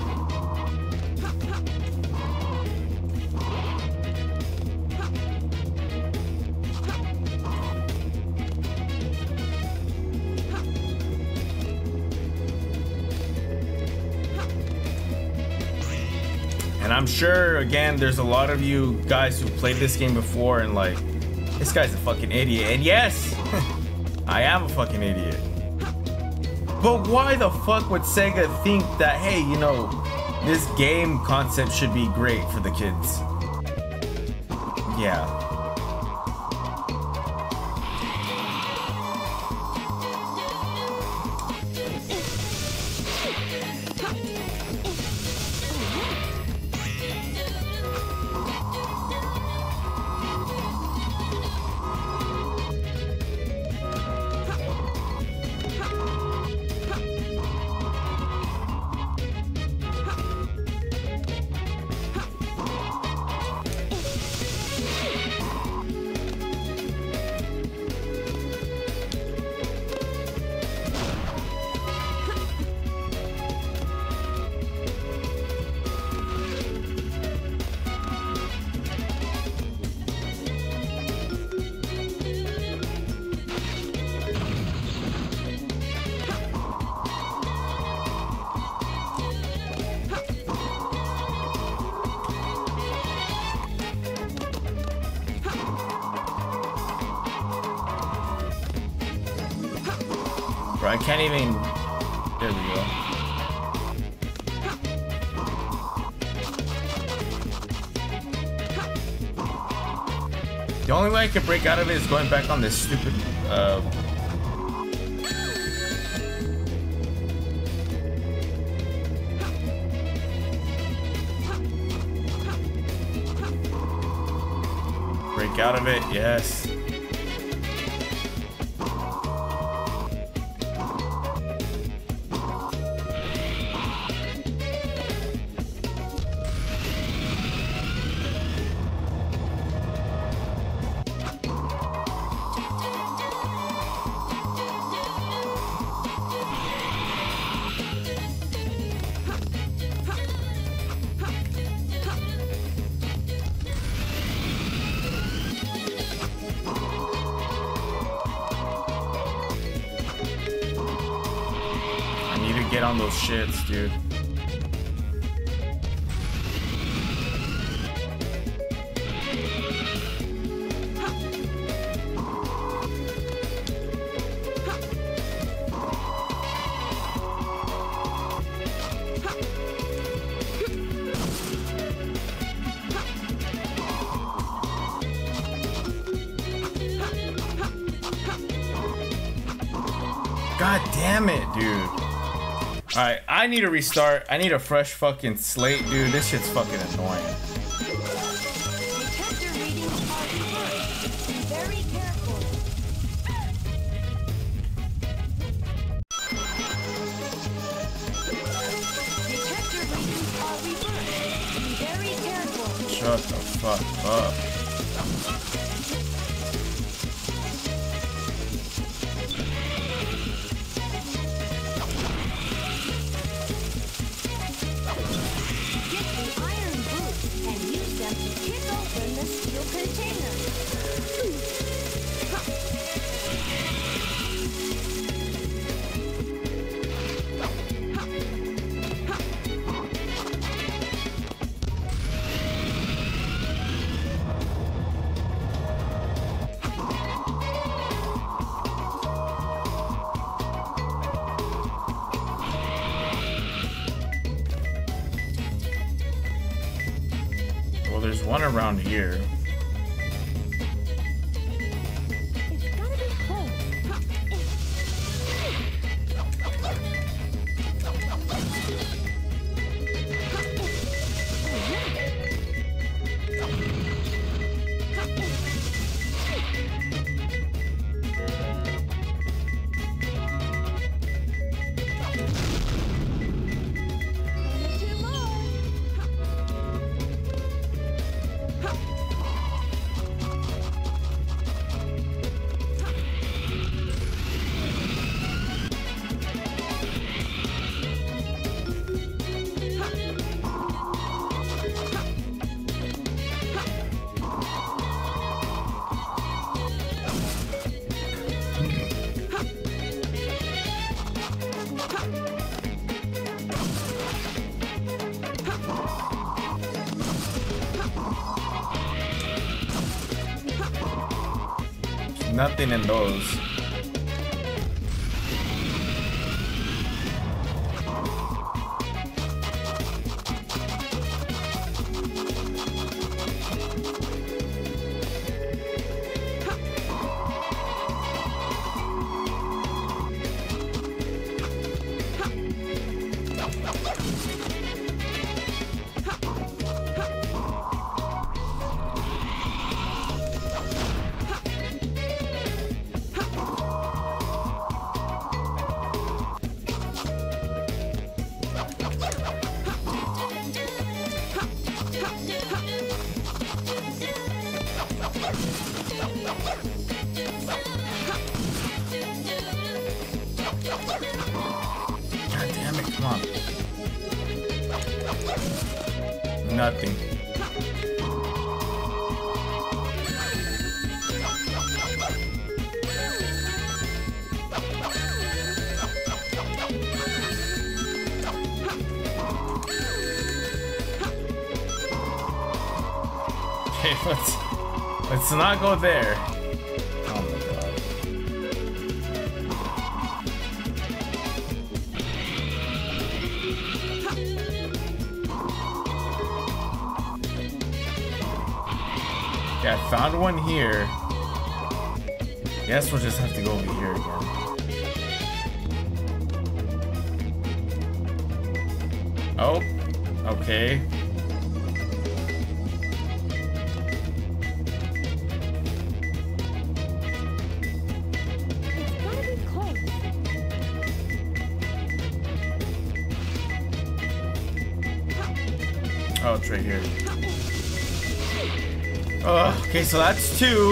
And I'm sure, again, there's a lot of you guys who played this game before and like, this guy's a fucking idiot. And yes, I am a fucking idiot. But why the fuck would Sega think that, hey, you know, this game concept should be great for the kids? Yeah. Bro, I can't even... There we go. The only way I can break out of it is going back on this stupid... Uh... Break out of it, yes. Get on those shits, dude. God damn it, dude. Alright, I need to restart. I need a fresh fucking slate, dude. This shit's fucking annoying. Detector readings are reversed. Be very careful. Detector readings are reversed. Be very careful. Shut the fuck up. Well, there's one around here. It's gotta be close. nothing in those. God damn it, come on. Nothing. Okay, let's let's not go there. Oh my god. Okay, I found one here. Guess we'll just have to go over here again. Oh, okay. Oh, it's right here. Oh, okay, so that's two.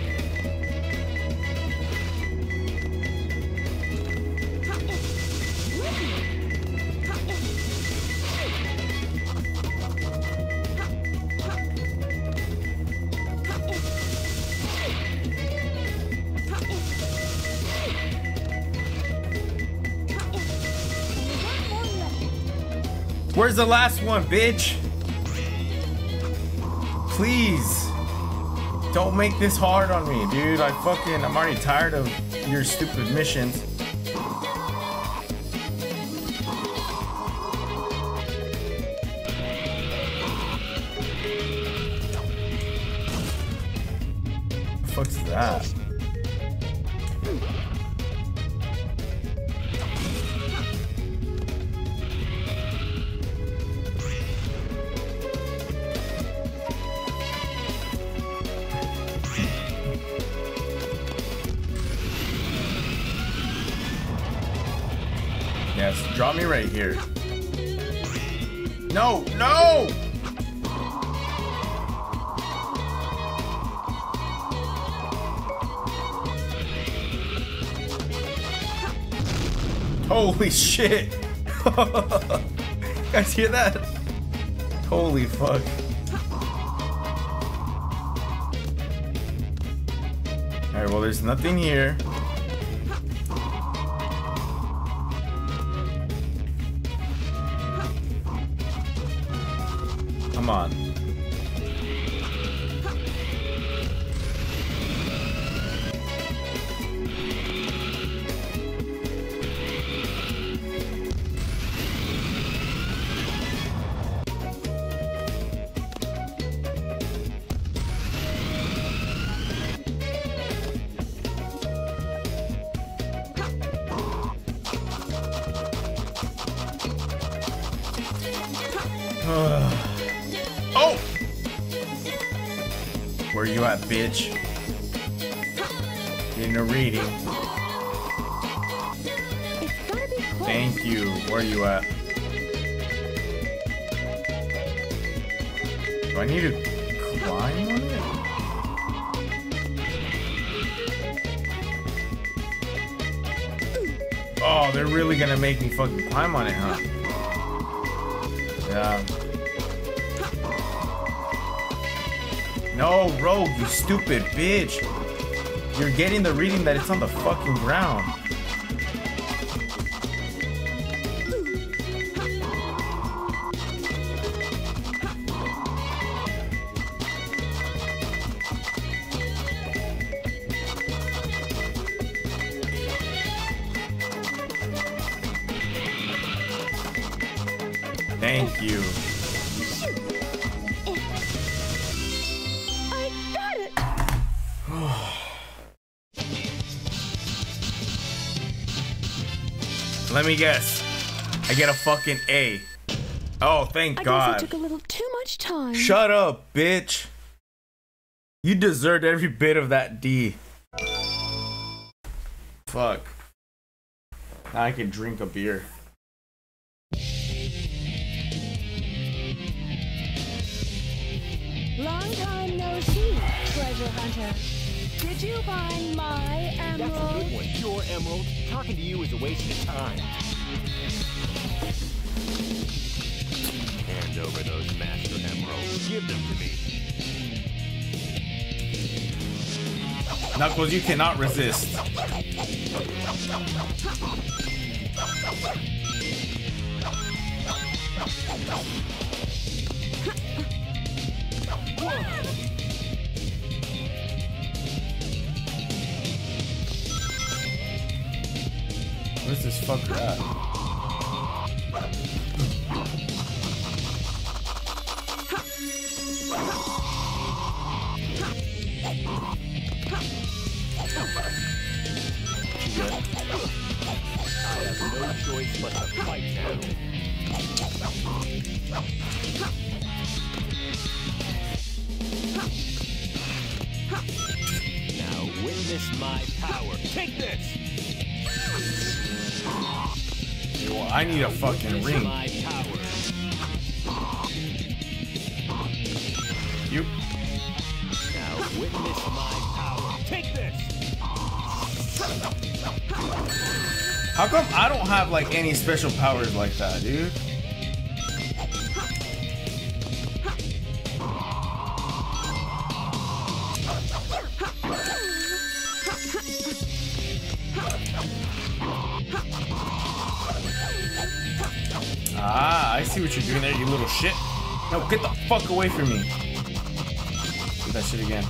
Where's the last one, bitch? Please. Don't make this hard on me, dude. I fucking, I'm already tired of your stupid missions. What the fuck's that? Yes, drop me right here. No, no! Holy shit! Guys, hear that? Holy fuck. Alright, well, there's nothing here. Come on. Oh! Where you at, bitch? Getting a reading. Thank you. Where you at? Do I need to climb on it? Oh, they're really gonna make me fucking climb on it, huh? Yeah. No, Rogue, you stupid bitch. You're getting the reading that it's on the fucking ground. Thank you. I got it. Let me guess. I get a fucking A. Oh, thank I God. guess it took a little too much time. Shut up, bitch. You deserved every bit of that D. Fuck. Now I can drink a beer. Long time no see, treasure hunter. Did you find my emerald? That's a good one. Your emerald. Talking to you is a waste of time. Hand over those master emeralds. Give them to me. Knuckles, you cannot resist. Where's this fucker at? I have no choice but to fight now. Now witness my power. Take this! Well, I need a fucking Witness ring. my power. You. Now witness my power. Take this! How come I don't have like any special powers like that, dude? Ah, I see what you're doing there, you little shit. No, get the fuck away from me. Do that shit again.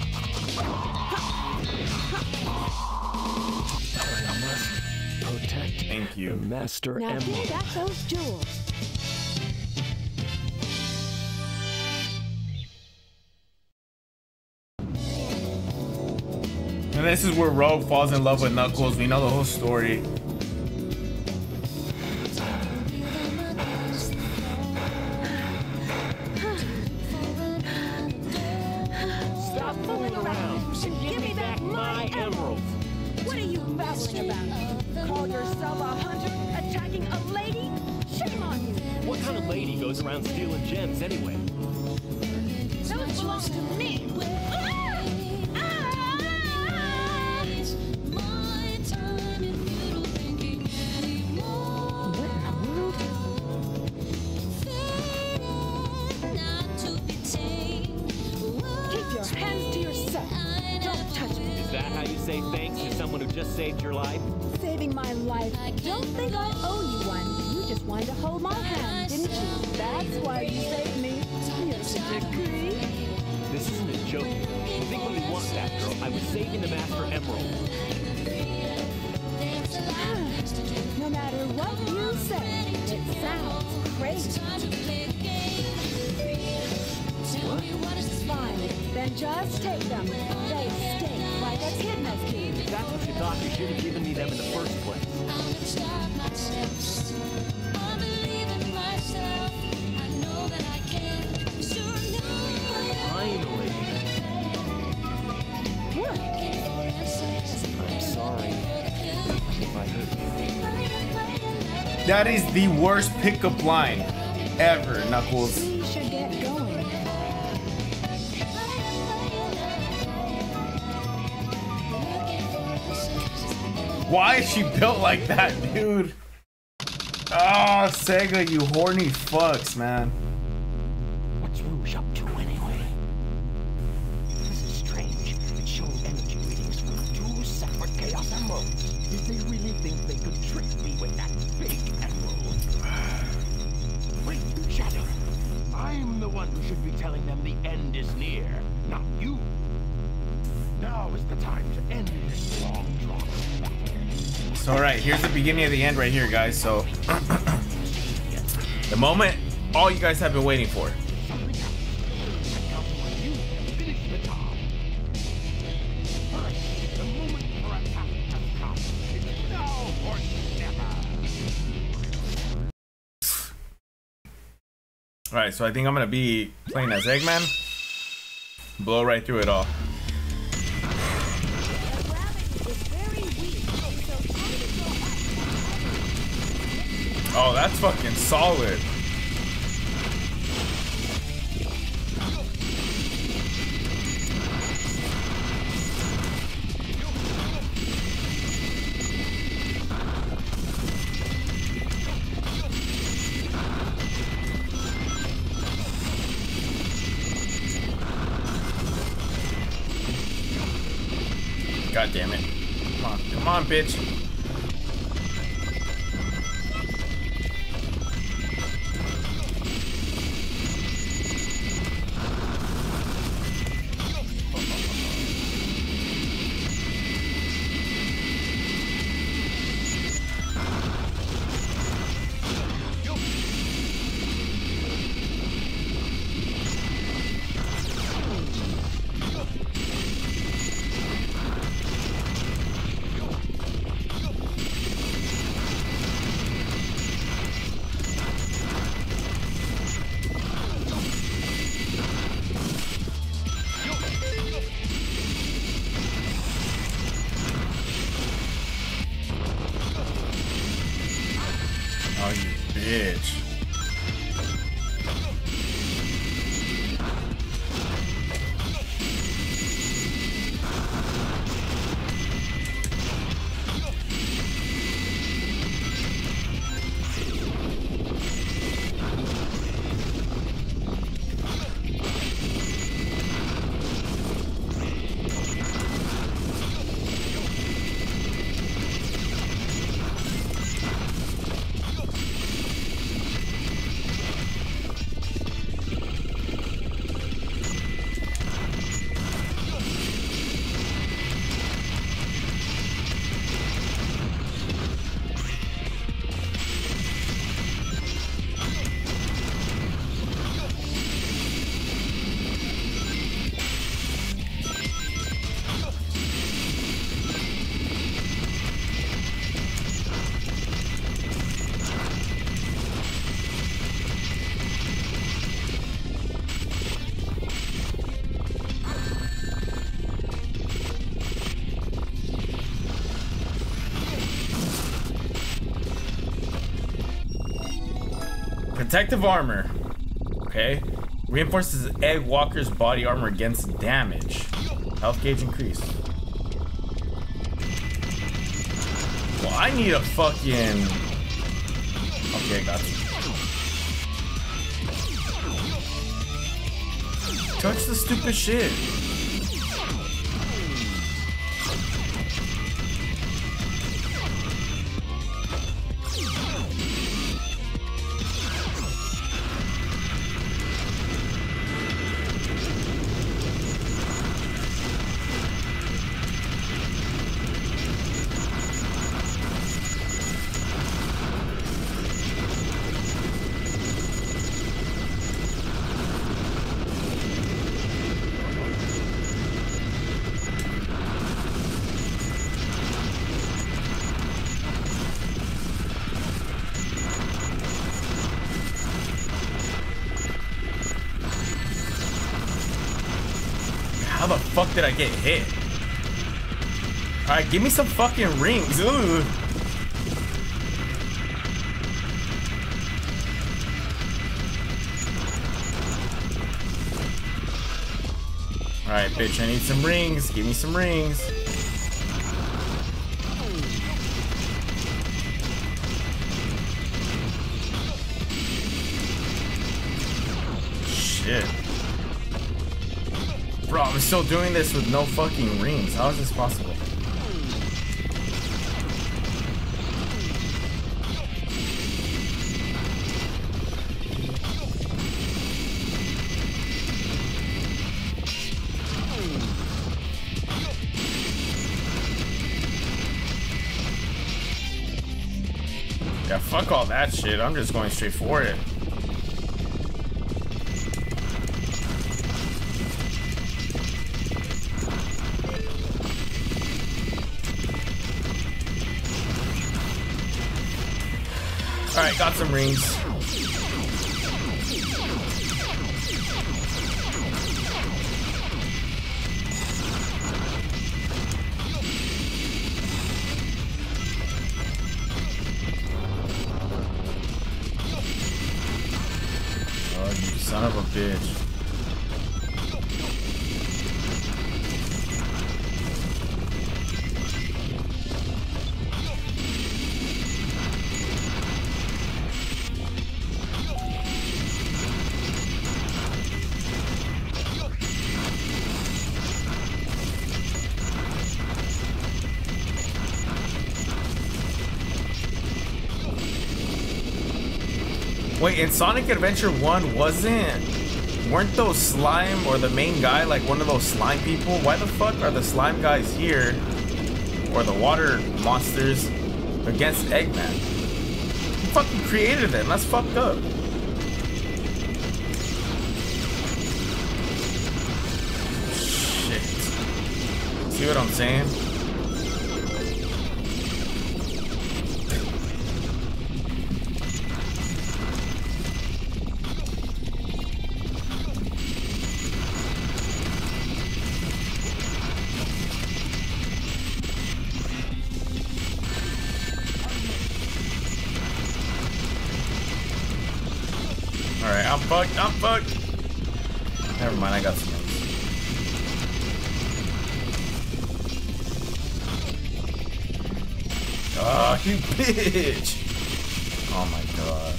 Protect Thank you. the master Now emerald. give back those jewels. And this is where Rogue falls in love with Knuckles. We know the whole story. Stop fooling around and give me back my emeralds. What are you babbling about? Call yourself a hunter attacking a lady? Shame on you. What kind of lady goes around stealing gems anyway? Those belong to me. Keep your hands to yourself. Don't touch me. Is that how you say thanks to someone who just saved your life? Saving my life. Don't think I owe you one. You just wanted to hold my hand, didn't you? That's why you saved me. You're such a creep. This isn't a joke. Think what you want, that girl. I was saving the Master Emerald. No matter what you say, it sounds crazy. What? Fine, then just take them. They stink like a kidney's key. If that's what you thought, you should have given me them in the first place. Finally. What? I'm sorry if I hurt you. That is the worst pickup line ever, Knuckles. We should get going. Why is she built like that, dude? Oh, Sega, you horny fucks, man. What's Rouge up to anyway? This is strange. It's showing energy readings from two separate Chaos Emeralds. Did they really think they could trick me with that big emerald? Wait, Shadow. I'm the one who should be telling them the end is near, not you. Now is the time to end this long drawn battle. So, alright, here's the beginning of the end right here, guys. So, The moment all you guys have been waiting for. Something else. I count on you to finish the job. First, the moment for attack has come. It's now or never. Alright, so I think I'm gonna be playing as Eggman. Blow right through it all. Oh, that's fucking solid. God damn it. Come on, come on, bitch. Oh, you bitch. Protective armor. Okay. Reinforces Egg Walker's body armor against damage. Health gauge increase. Well, I need a fucking... Okay, got you. Touch the stupid shit. How the fuck did I get hit? Alright, give me some fucking rings. Ugh. Alright, bitch, I need some rings. Give me some rings. Shit. Bro, I'm still doing this with no fucking rings. How is this possible? Yeah, fuck all that shit. I'm just going straight for it. Alright, got some rings. Oh, you son of a bitch. Wait, in Sonic Adventure one, wasn't... weren't those slime or the main guy like one of those slime people? Why the fuck are the slime guys here? Or the water monsters against Eggman? Who fucking created them? That's fucked up. Shit. See what I'm saying? Alright, I'm fucked, I'm fucked. Never mind, I got some rings. Oh, you bitch! Oh my god.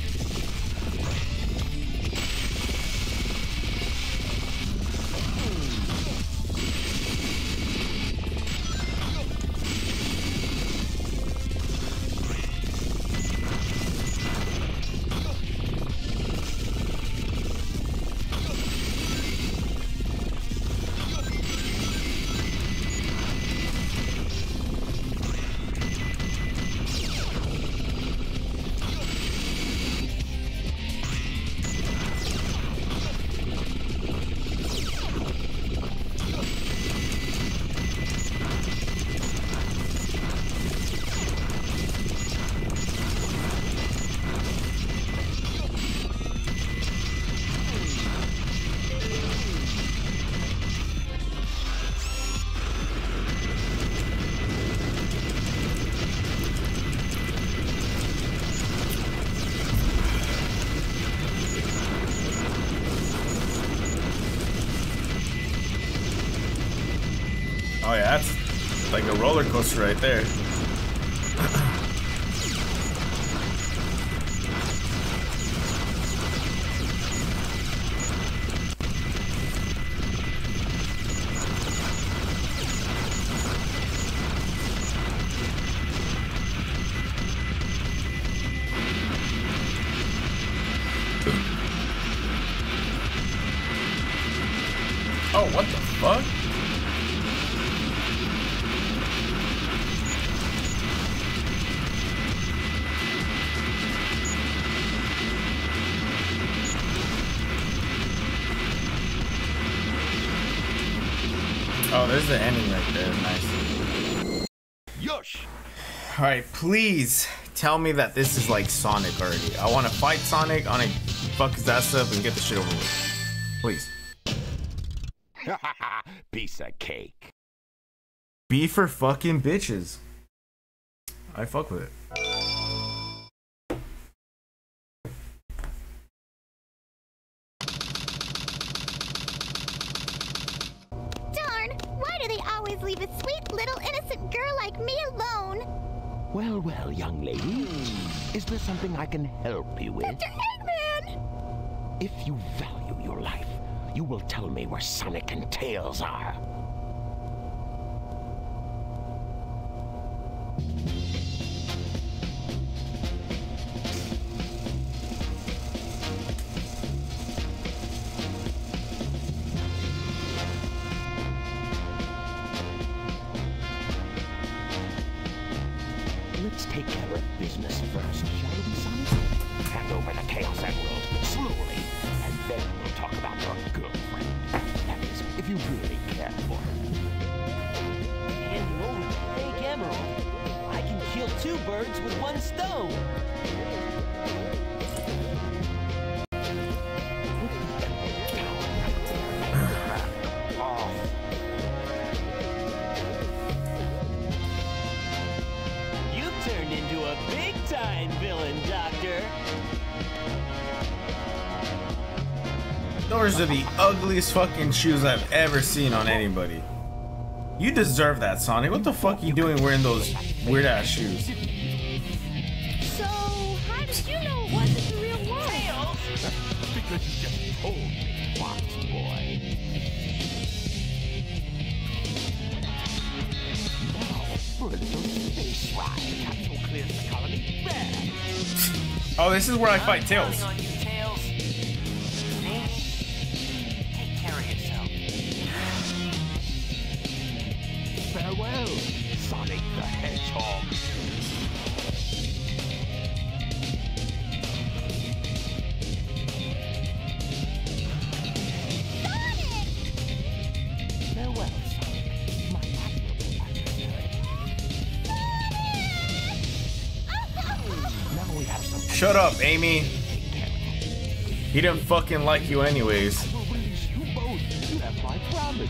Oh yeah, that's like a roller coaster right there. Oh, what the fuck? Oh, there's the ending right there. Nice. Yosh! Alright, please tell me that this is like Sonic already. I want to fight Sonic, I want to fuck his ass up and get the shit over with. Please. Piece of cake. B for fucking bitches. I fuck with it. Darn! Why do they always leave a sweet little innocent girl like me alone? Well, well, young lady. Is there something I can help you with? Mister Eggman! If you value your life, you will tell me where Sonic and Tails are. Let's take care of business first, shall we, Sonic? Hand over the Chaos Emerald slowly, and then we'll talk about your girlfriend. That is, if you really care for her. Handing over the fake emerald? I can kill two birds with one stone. You've turned into a big-time villain, Doctor. Those are the ugliest fucking shoes I've ever seen on anybody. You deserve that, Sonic. What the fuck are you doing wearing those weird ass shoes? So, how did you know it wasn't the real one? Tails! Because you just told me, Fox Boy. Now, for a little space ride. Capsule clears the colony there. Oh, this is where I fight Tails. On you, Tails. Me? Take care of yourself. Farewell, Sonic the Hedgehog. Farewell, Sonic, my admirable adversary. Now we have some. Shut up, Amy. He didn't fucking like you anyways. I will release you both. You have my promise.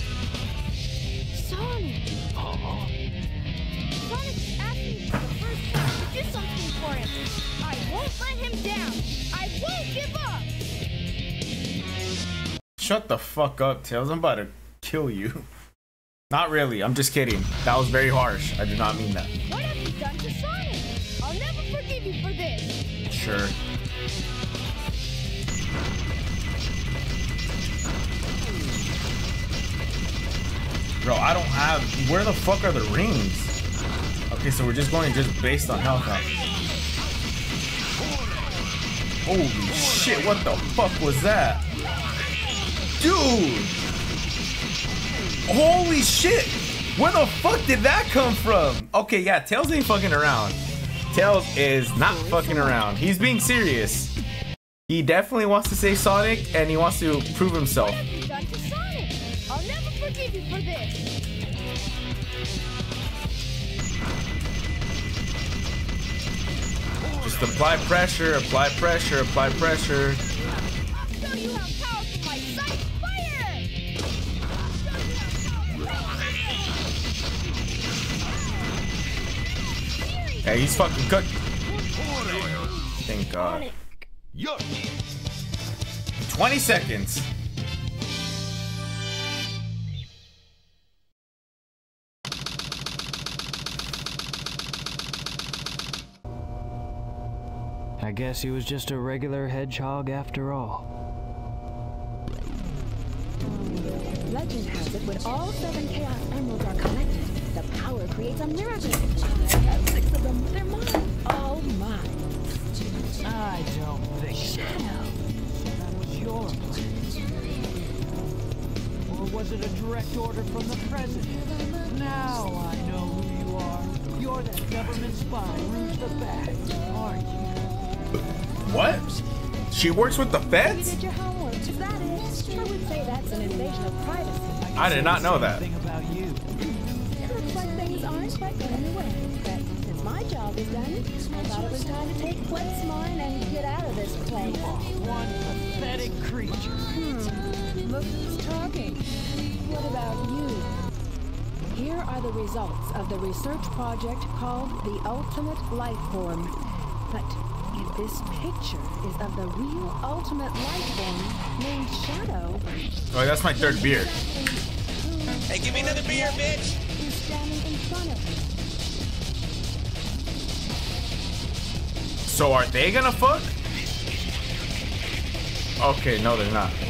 Sonic! Uh-huh. Sonic asked me for the first time to do something for him. I won't let him down. I won't give up. Shut the fuck up, Tails. I'm about to kill you. Not really. I'm just kidding. That was very harsh. I did not mean that. What have you done to Sonic? I'll never forgive you for this. Sure. Bro, I don't have... Where the fuck are the rings? Okay, so we're just going just based on health now. Holy shit, what the fuck was that? Dude! Holy shit! Where the fuck did that come from? Okay, yeah, Tails ain't fucking around. Tails is not fucking around. He's being serious. He definitely wants to save Sonic, and he wants to prove himself. What have you done to Sonic? I'll never forgive you for this. Just apply pressure, apply pressure, apply pressure. I'll show you how powerful my sight fire! I'll show you how powerful. Hey, he's fucking cooked. Thank God. Yup. twenty seconds. I guess he was just a regular hedgehog after all. Legend has it when all seven Chaos Emeralds are collected, the power creates a miracle. I have six of them. They're mine. All mine. I don't think Shadow. that was your plan. Or was it a direct order from the president? Now I know who you are. You're that government spy, Rouge the Bat, aren't you? What? She works with the You feds? did your homework. Is that it? I would say that's an invasion of privacy. I did not know that. Thing about you. It looks like things aren't quite going your way. But since my job is done, I thought it was time to take what's mine and get out of this place. One pathetic creature. Hmm. Look who's talking. What about you? Here are the results of the research project called the Ultimate Life Form. But if this picture is of the real Ultimate Life Form named Shadow... Oh, that's my third beer. Hey, give me another beer, bitch! ...is standing in front of me. So are they gonna fuck? Okay, no, they're not.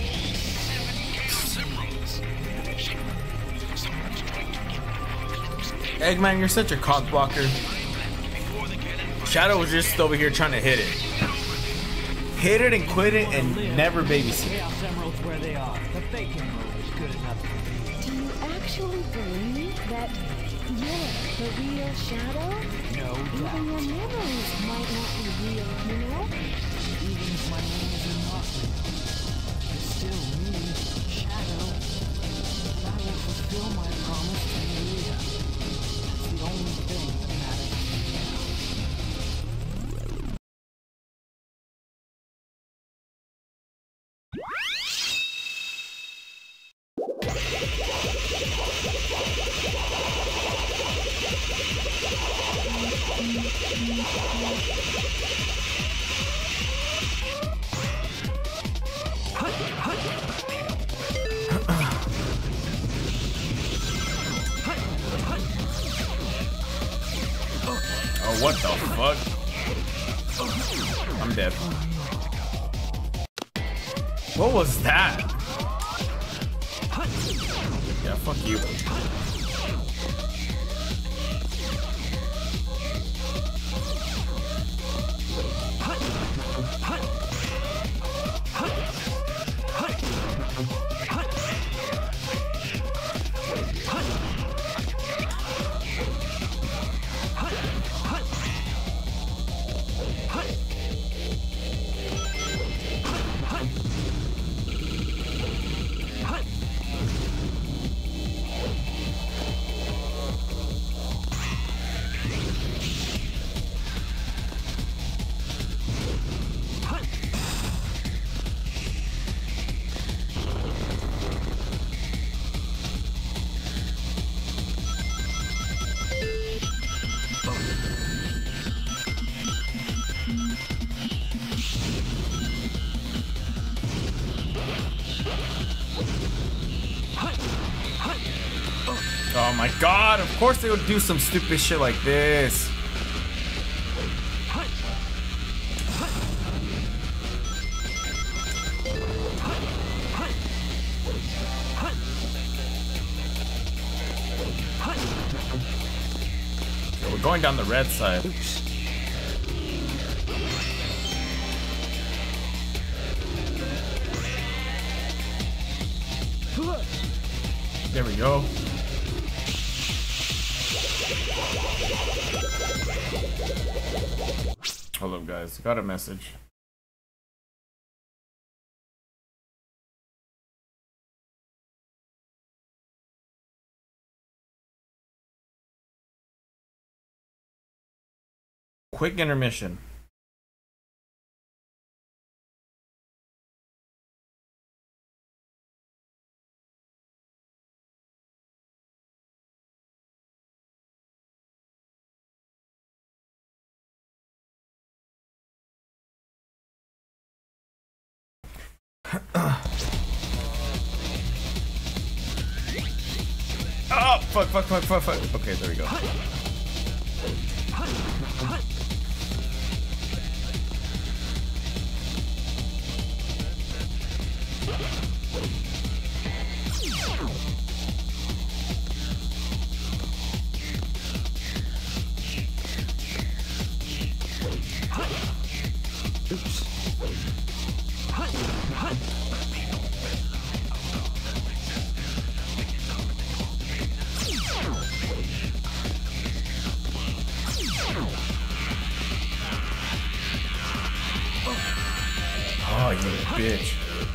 Eggman, you're such a cock blocker. Shadow was just over here trying to hit it. Hit it and quit it and never babysit. Chaos Emeralds where they are. The fake emerald is good enough for me. Do you actually believe that you're the real Shadow? No Even doubt. your memories might not be real, you know? Even if my memories are not real, it's still me, Shadow. I will fulfill my promise to Maria. That's the only thing that matters. Oh, what the fuck? I'm dead. What was that? Yeah, fuck you. Oh my god, of course they would do some stupid shit like this. Okay, we're going down the red side. Oops. There we go. Hold up, guys. Got a message. Quick intermission. Oh, fuck, fuck, fuck, fuck, fuck. Okay, there we go. Oops. Oh, you bitch.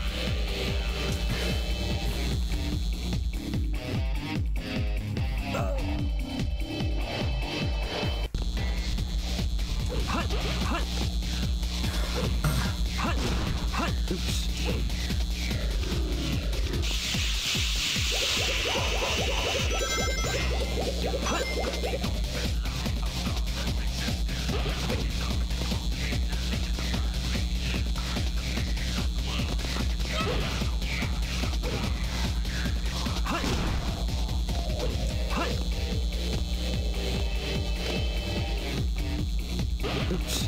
Oops.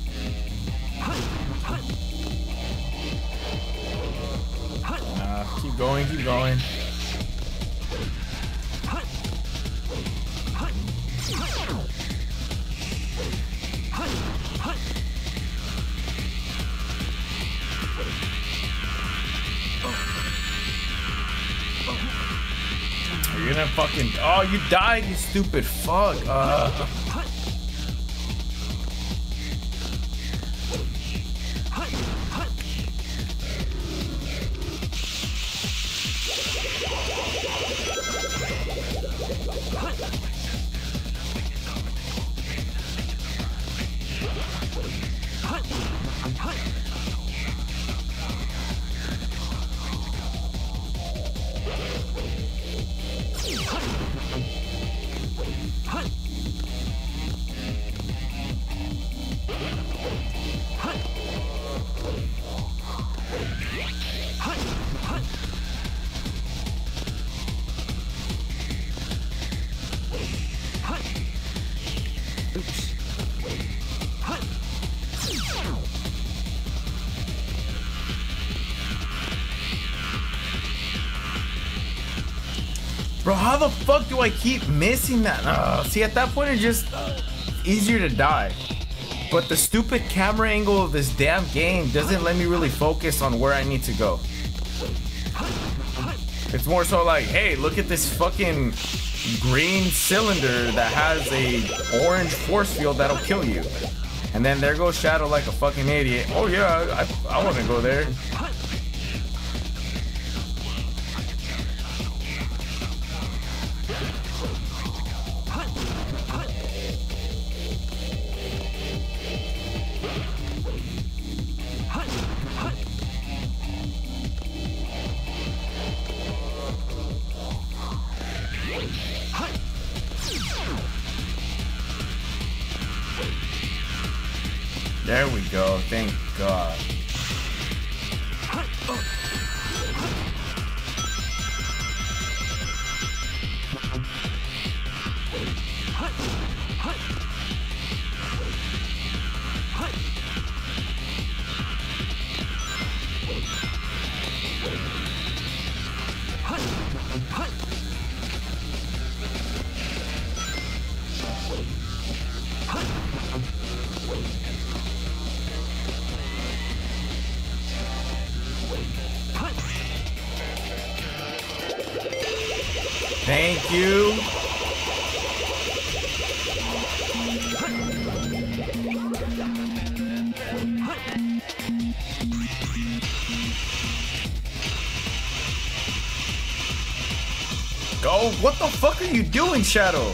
Nah, keep going, keep going. You're gonna fucking. Oh, you died, you stupid fuck. Uh. Bro, how the fuck do I keep missing that? Uh, see, at that point, it's just easier to die. But the stupid camera angle of this damn game doesn't let me really focus on where I need to go. It's more so like, hey, look at this fucking green cylinder that has a orange force field that'll kill you. And then there goes Shadow like a fucking idiot. Oh yeah, I, I want to go there. There we go, thank God. Thank you. Go. What the fuck are you doing, Shadow?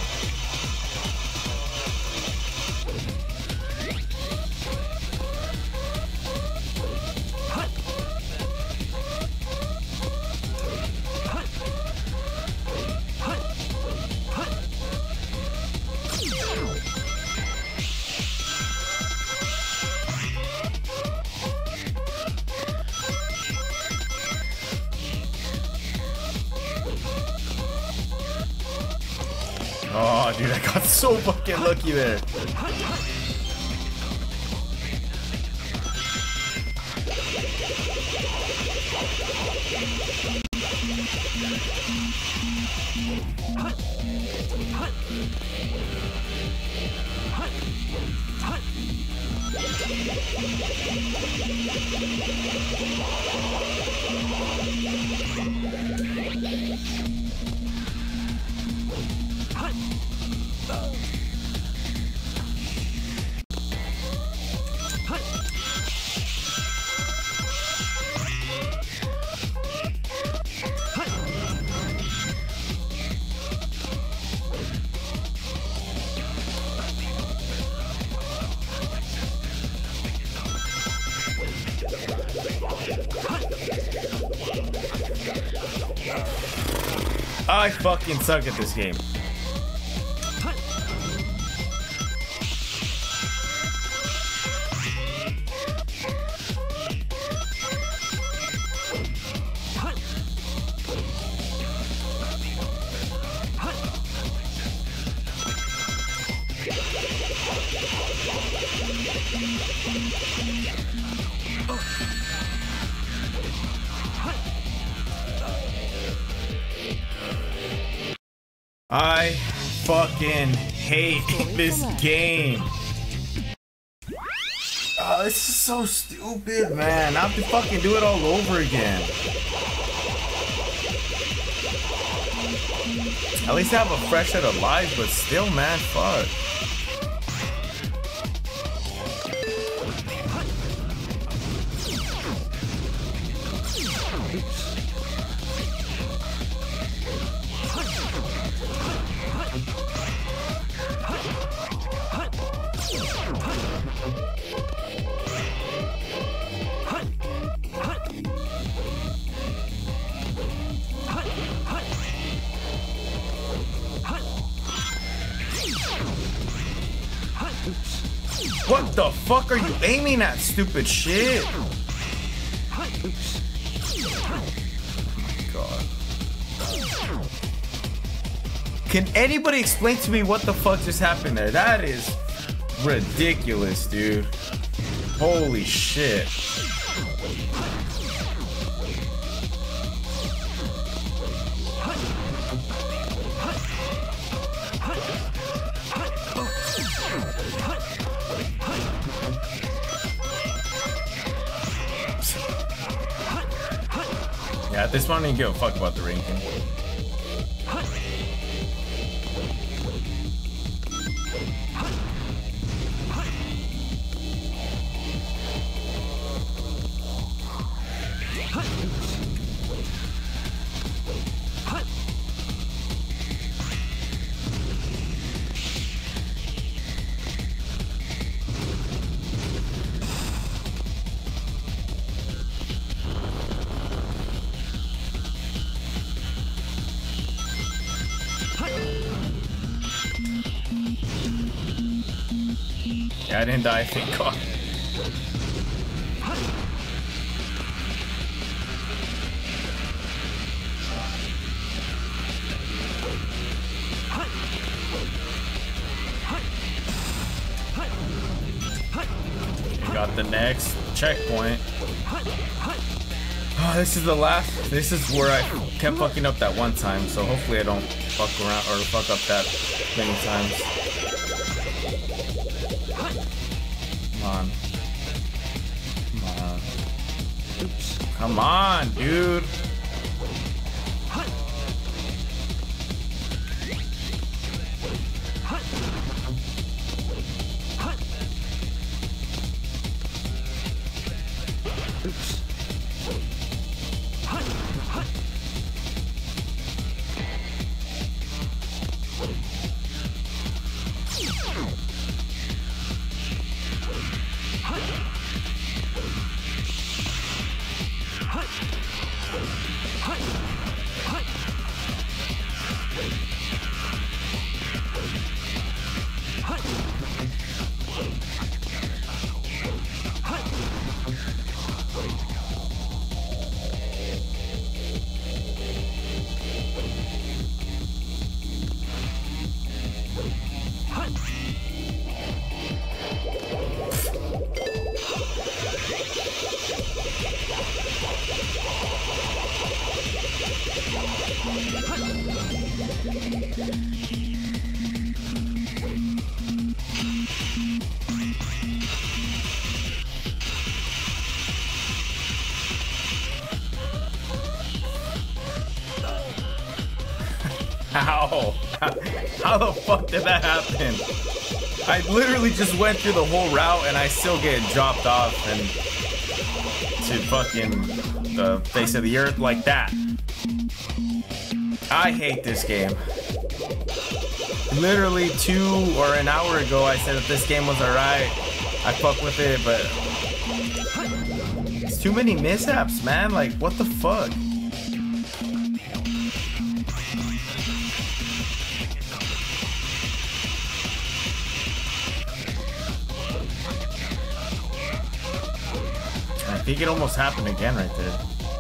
Oh, dude, I got so fucking lucky there. I fucking suck at this game. I fucking hate this game. Oh, this is so stupid, man. I have to fucking do it all over again. At least I have a fresh set of lives, but still, man, fuck. What the fuck are you aiming at, stupid shit? Oh my God. Can anybody explain to me what the fuck just happened there? That is ridiculous, dude. Holy shit. At this point, I don't give a fuck about the ranking. Yeah, I didn't die, thank God. We got the next checkpoint. Oh, this is the last. This is where I kept fucking up that one time, so hopefully I don't fuck around or fuck up that many times. Come on. Come on. Oops. Come on, dude. How? How the fuck did that happen? I literally just went through the whole route and I still get dropped off and to fucking the face of the earth like that. I hate this game. Literally two or an hour ago I said that this game was alright. I fuck with it, but it's too many mishaps, man. Like, what the fuck? I think it almost happened again right there.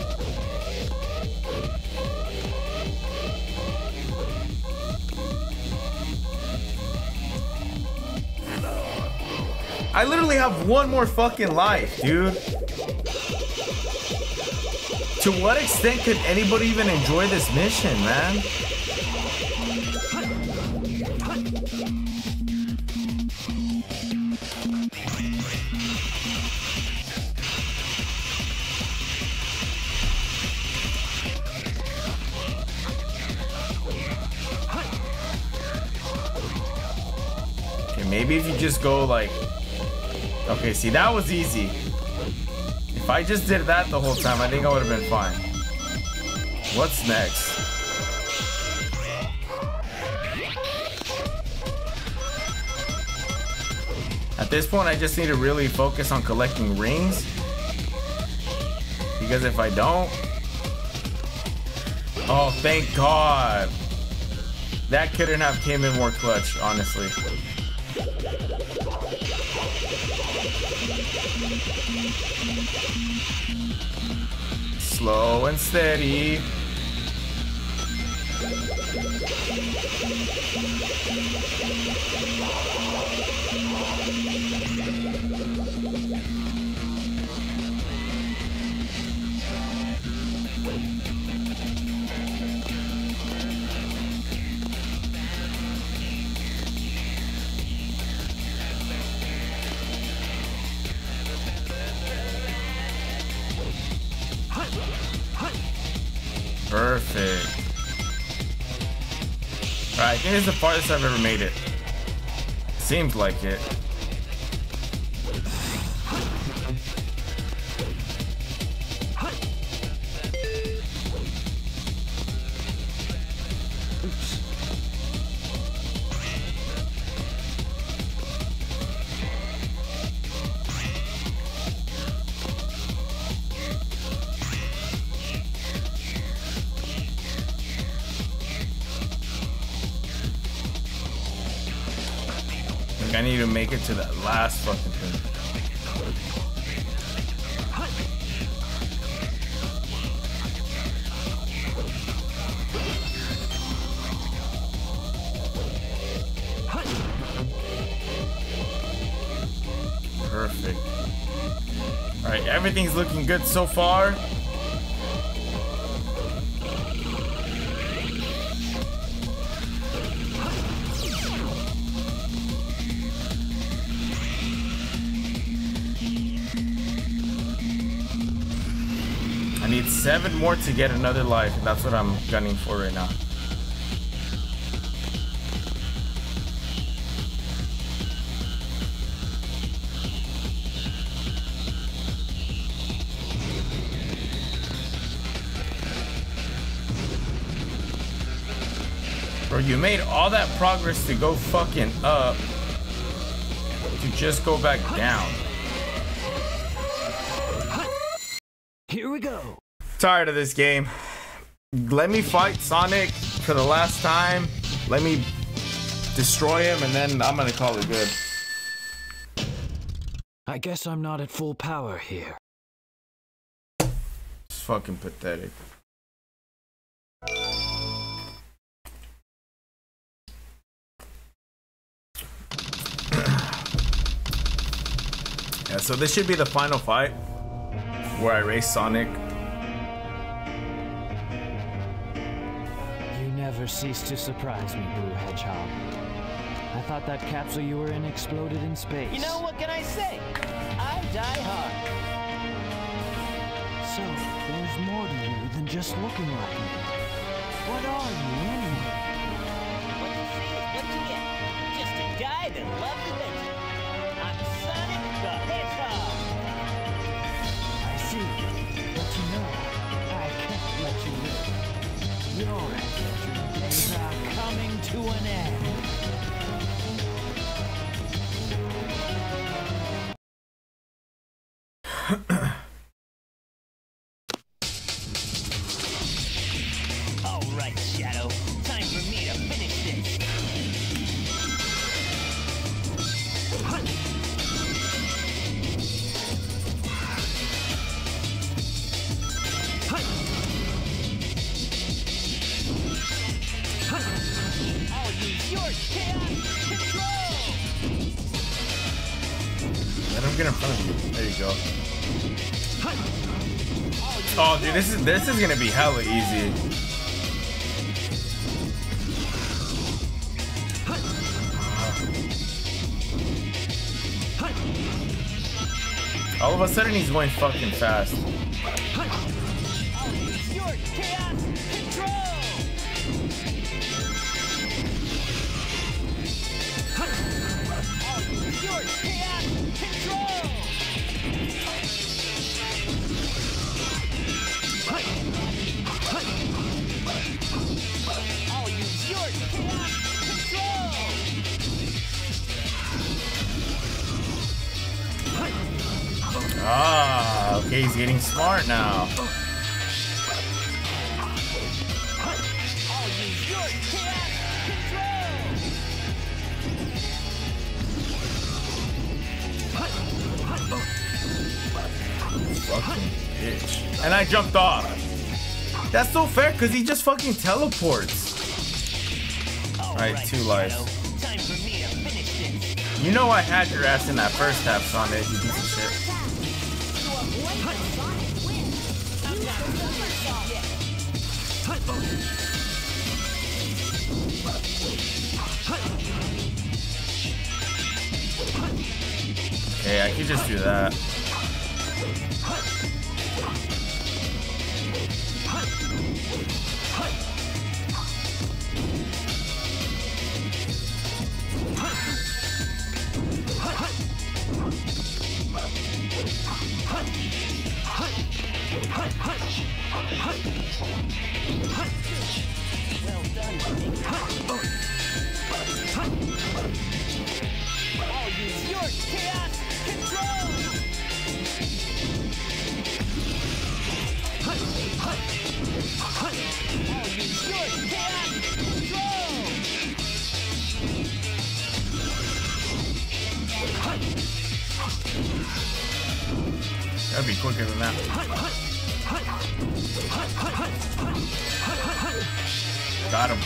I literally have one more fucking life, dude. To what extent could anybody even enjoy this mission, man? Maybe if you just go like, okay, see, that was easy. If I just did that the whole time, I think I would have been fine. What's next? At this point, I just need to really focus on collecting rings. Because if I don't... Oh, thank God. That couldn't have came in more clutch, honestly. Slow and steady. Perfect. Alright, I think this is the farthest I've ever made it. Seems like it. I need to make it to that last fucking thing. Perfect. Alright, everything's looking good so far. I need seven more to get another life, and that's what I'm gunning for right now. Bro, you made all that progress to go fucking up to just go back down. Here we go. Tired of this game. Let me fight Sonic for the last time. Let me destroy him, and then I'm gonna call it good. I guess I'm not at full power here. It's fucking pathetic. Yeah, so this should be the final fight where I race Sonic. You never cease to surprise me, Blue Hedgehog. I thought that capsule you were in exploded in space. You know, what can I say? I die hard. So, there's more to you than just looking like me. What are you, anyway? What you see is what you get. Just a guy that loves adventure. I'm Sonic the Hedgehog. I see. But you know, I can't let you live. Your adventure days are coming to an end. All right, Shadow. Time for me to finish this. I'll use your chaos control. Let him get in front of you. There you go. Oh, dude, this is this is gonna be hella easy. All of a sudden, he's going fucking fast. I'll use your chaos control. I'll use your chaos control. I'll use your chaos control. Ah, okay, he's getting smart now. I'll use your chaos control. Fucking bitch. And I jumped off. That's so fair, because he just fucking teleports. Alright, two lives. Time for me to finish this. You know I had your ass in that first half, Sonic, you piece of shit. Okay, I could just do that. Well done, Sonic. I'll use your chaos control! I'll use your chaos control! That'd be quicker than that. Got him.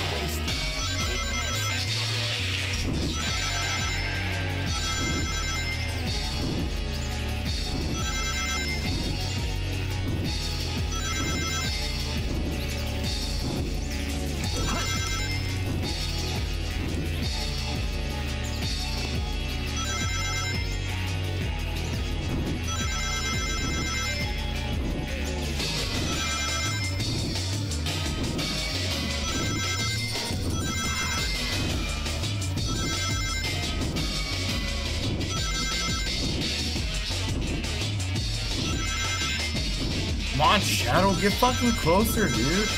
Come on, Shadow, get fucking closer, dude.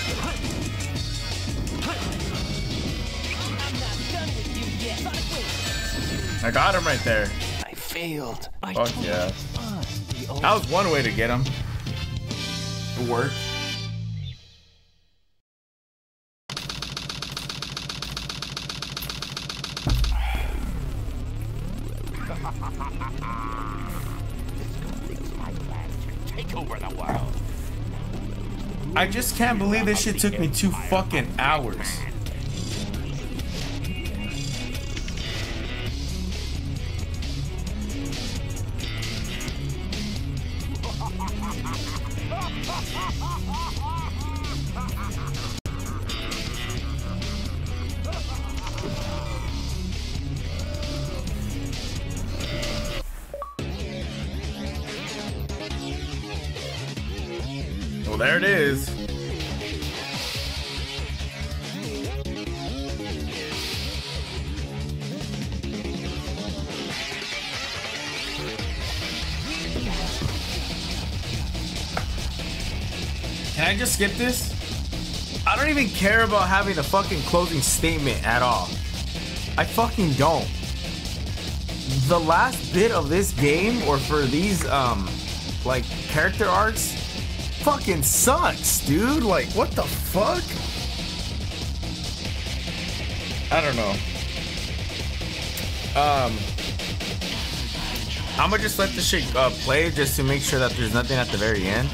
I got him right there. I failed. I Fuck told yeah. you it's fun. The That was one way to get him. It worked. Take over the world. I just can't believe this shit took me two fucking hours. Well, there it is. Can I just skip this? I don't even care about having a fucking closing statement at all. I fucking don't. The last bit of this game, or for these, um, like, character arcs, fucking sucks, dude. Like, what the fuck? I don't know. Um, I'm gonna just let this shit uh, play just to make sure that there's nothing at the very end.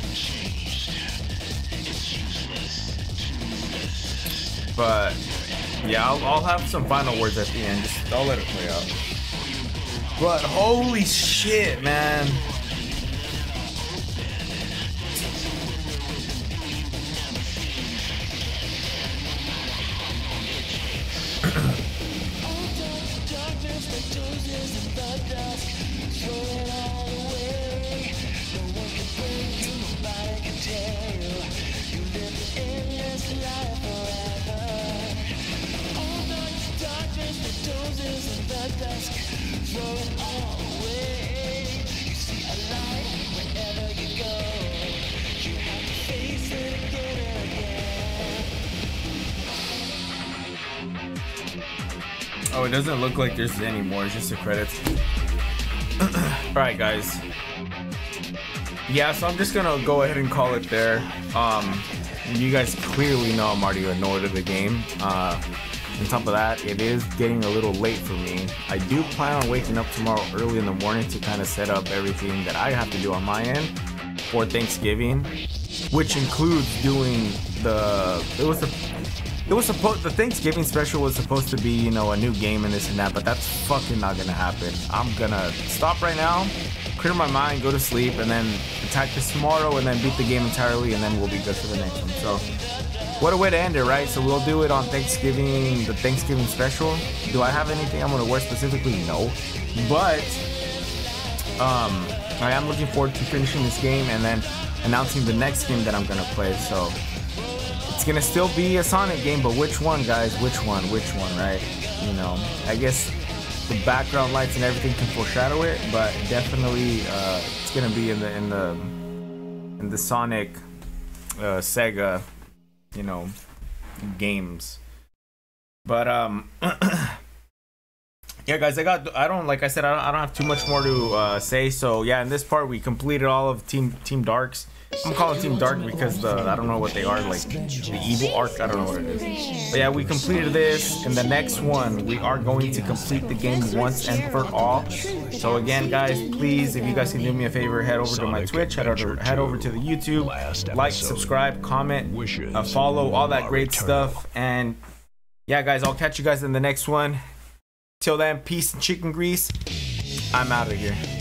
But yeah, I'll, I'll have some final words at the end. Just I'll let it play out. But holy shit, man. Oh, it doesn't look like there's any more, it's just the credits. Alright, guys. Yeah, so I'm just gonna go ahead and call it there. Um, you guys clearly know I'm already annoyed at the game. Uh, on top of that, it is getting a little late for me. I do plan on waking up tomorrow early in the morning to kind of set up everything that I have to do on my end for Thanksgiving, which includes doing the, it was a It was supposed, the Thanksgiving special was supposed to be, you know, a new game and this and that, but that's fucking not gonna happen. I'm gonna stop right now, clear my mind, go to sleep, and then attack this tomorrow, and then beat the game entirely, and then we'll be good for the next one. So, what a way to end it, right? So we'll do it on Thanksgiving, the Thanksgiving special. Do I have anything I'm gonna wear specifically? No. But, um, I am looking forward to finishing this game and then announcing the next game that I'm gonna play, so. It's gonna still be a Sonic game, but which one, guys? Which one? Which one, right? You know, I guess the background lights and everything can foreshadow it, but definitely uh, it's gonna be in the in the in the Sonic uh, Sega, you know, games. But um, yeah, guys, I got. I don't like I said. I don't, I don't have too much more to uh, say. So yeah, in this part, we completed all of Team Team Darks. I'm calling Team Dark because the I don't know what they are, like the evil arc. I don't know what it is. But yeah, we completed this. In the next one, we are going to complete the game once and for all. So again, guys, please, if you guys can do me a favor, head over to my Twitch, head over, head over to the YouTube, like, subscribe, comment, uh, follow, all that great stuff. And yeah, guys, I'll catch you guys in the next one. Till then, peace and chicken grease. I'm out of here.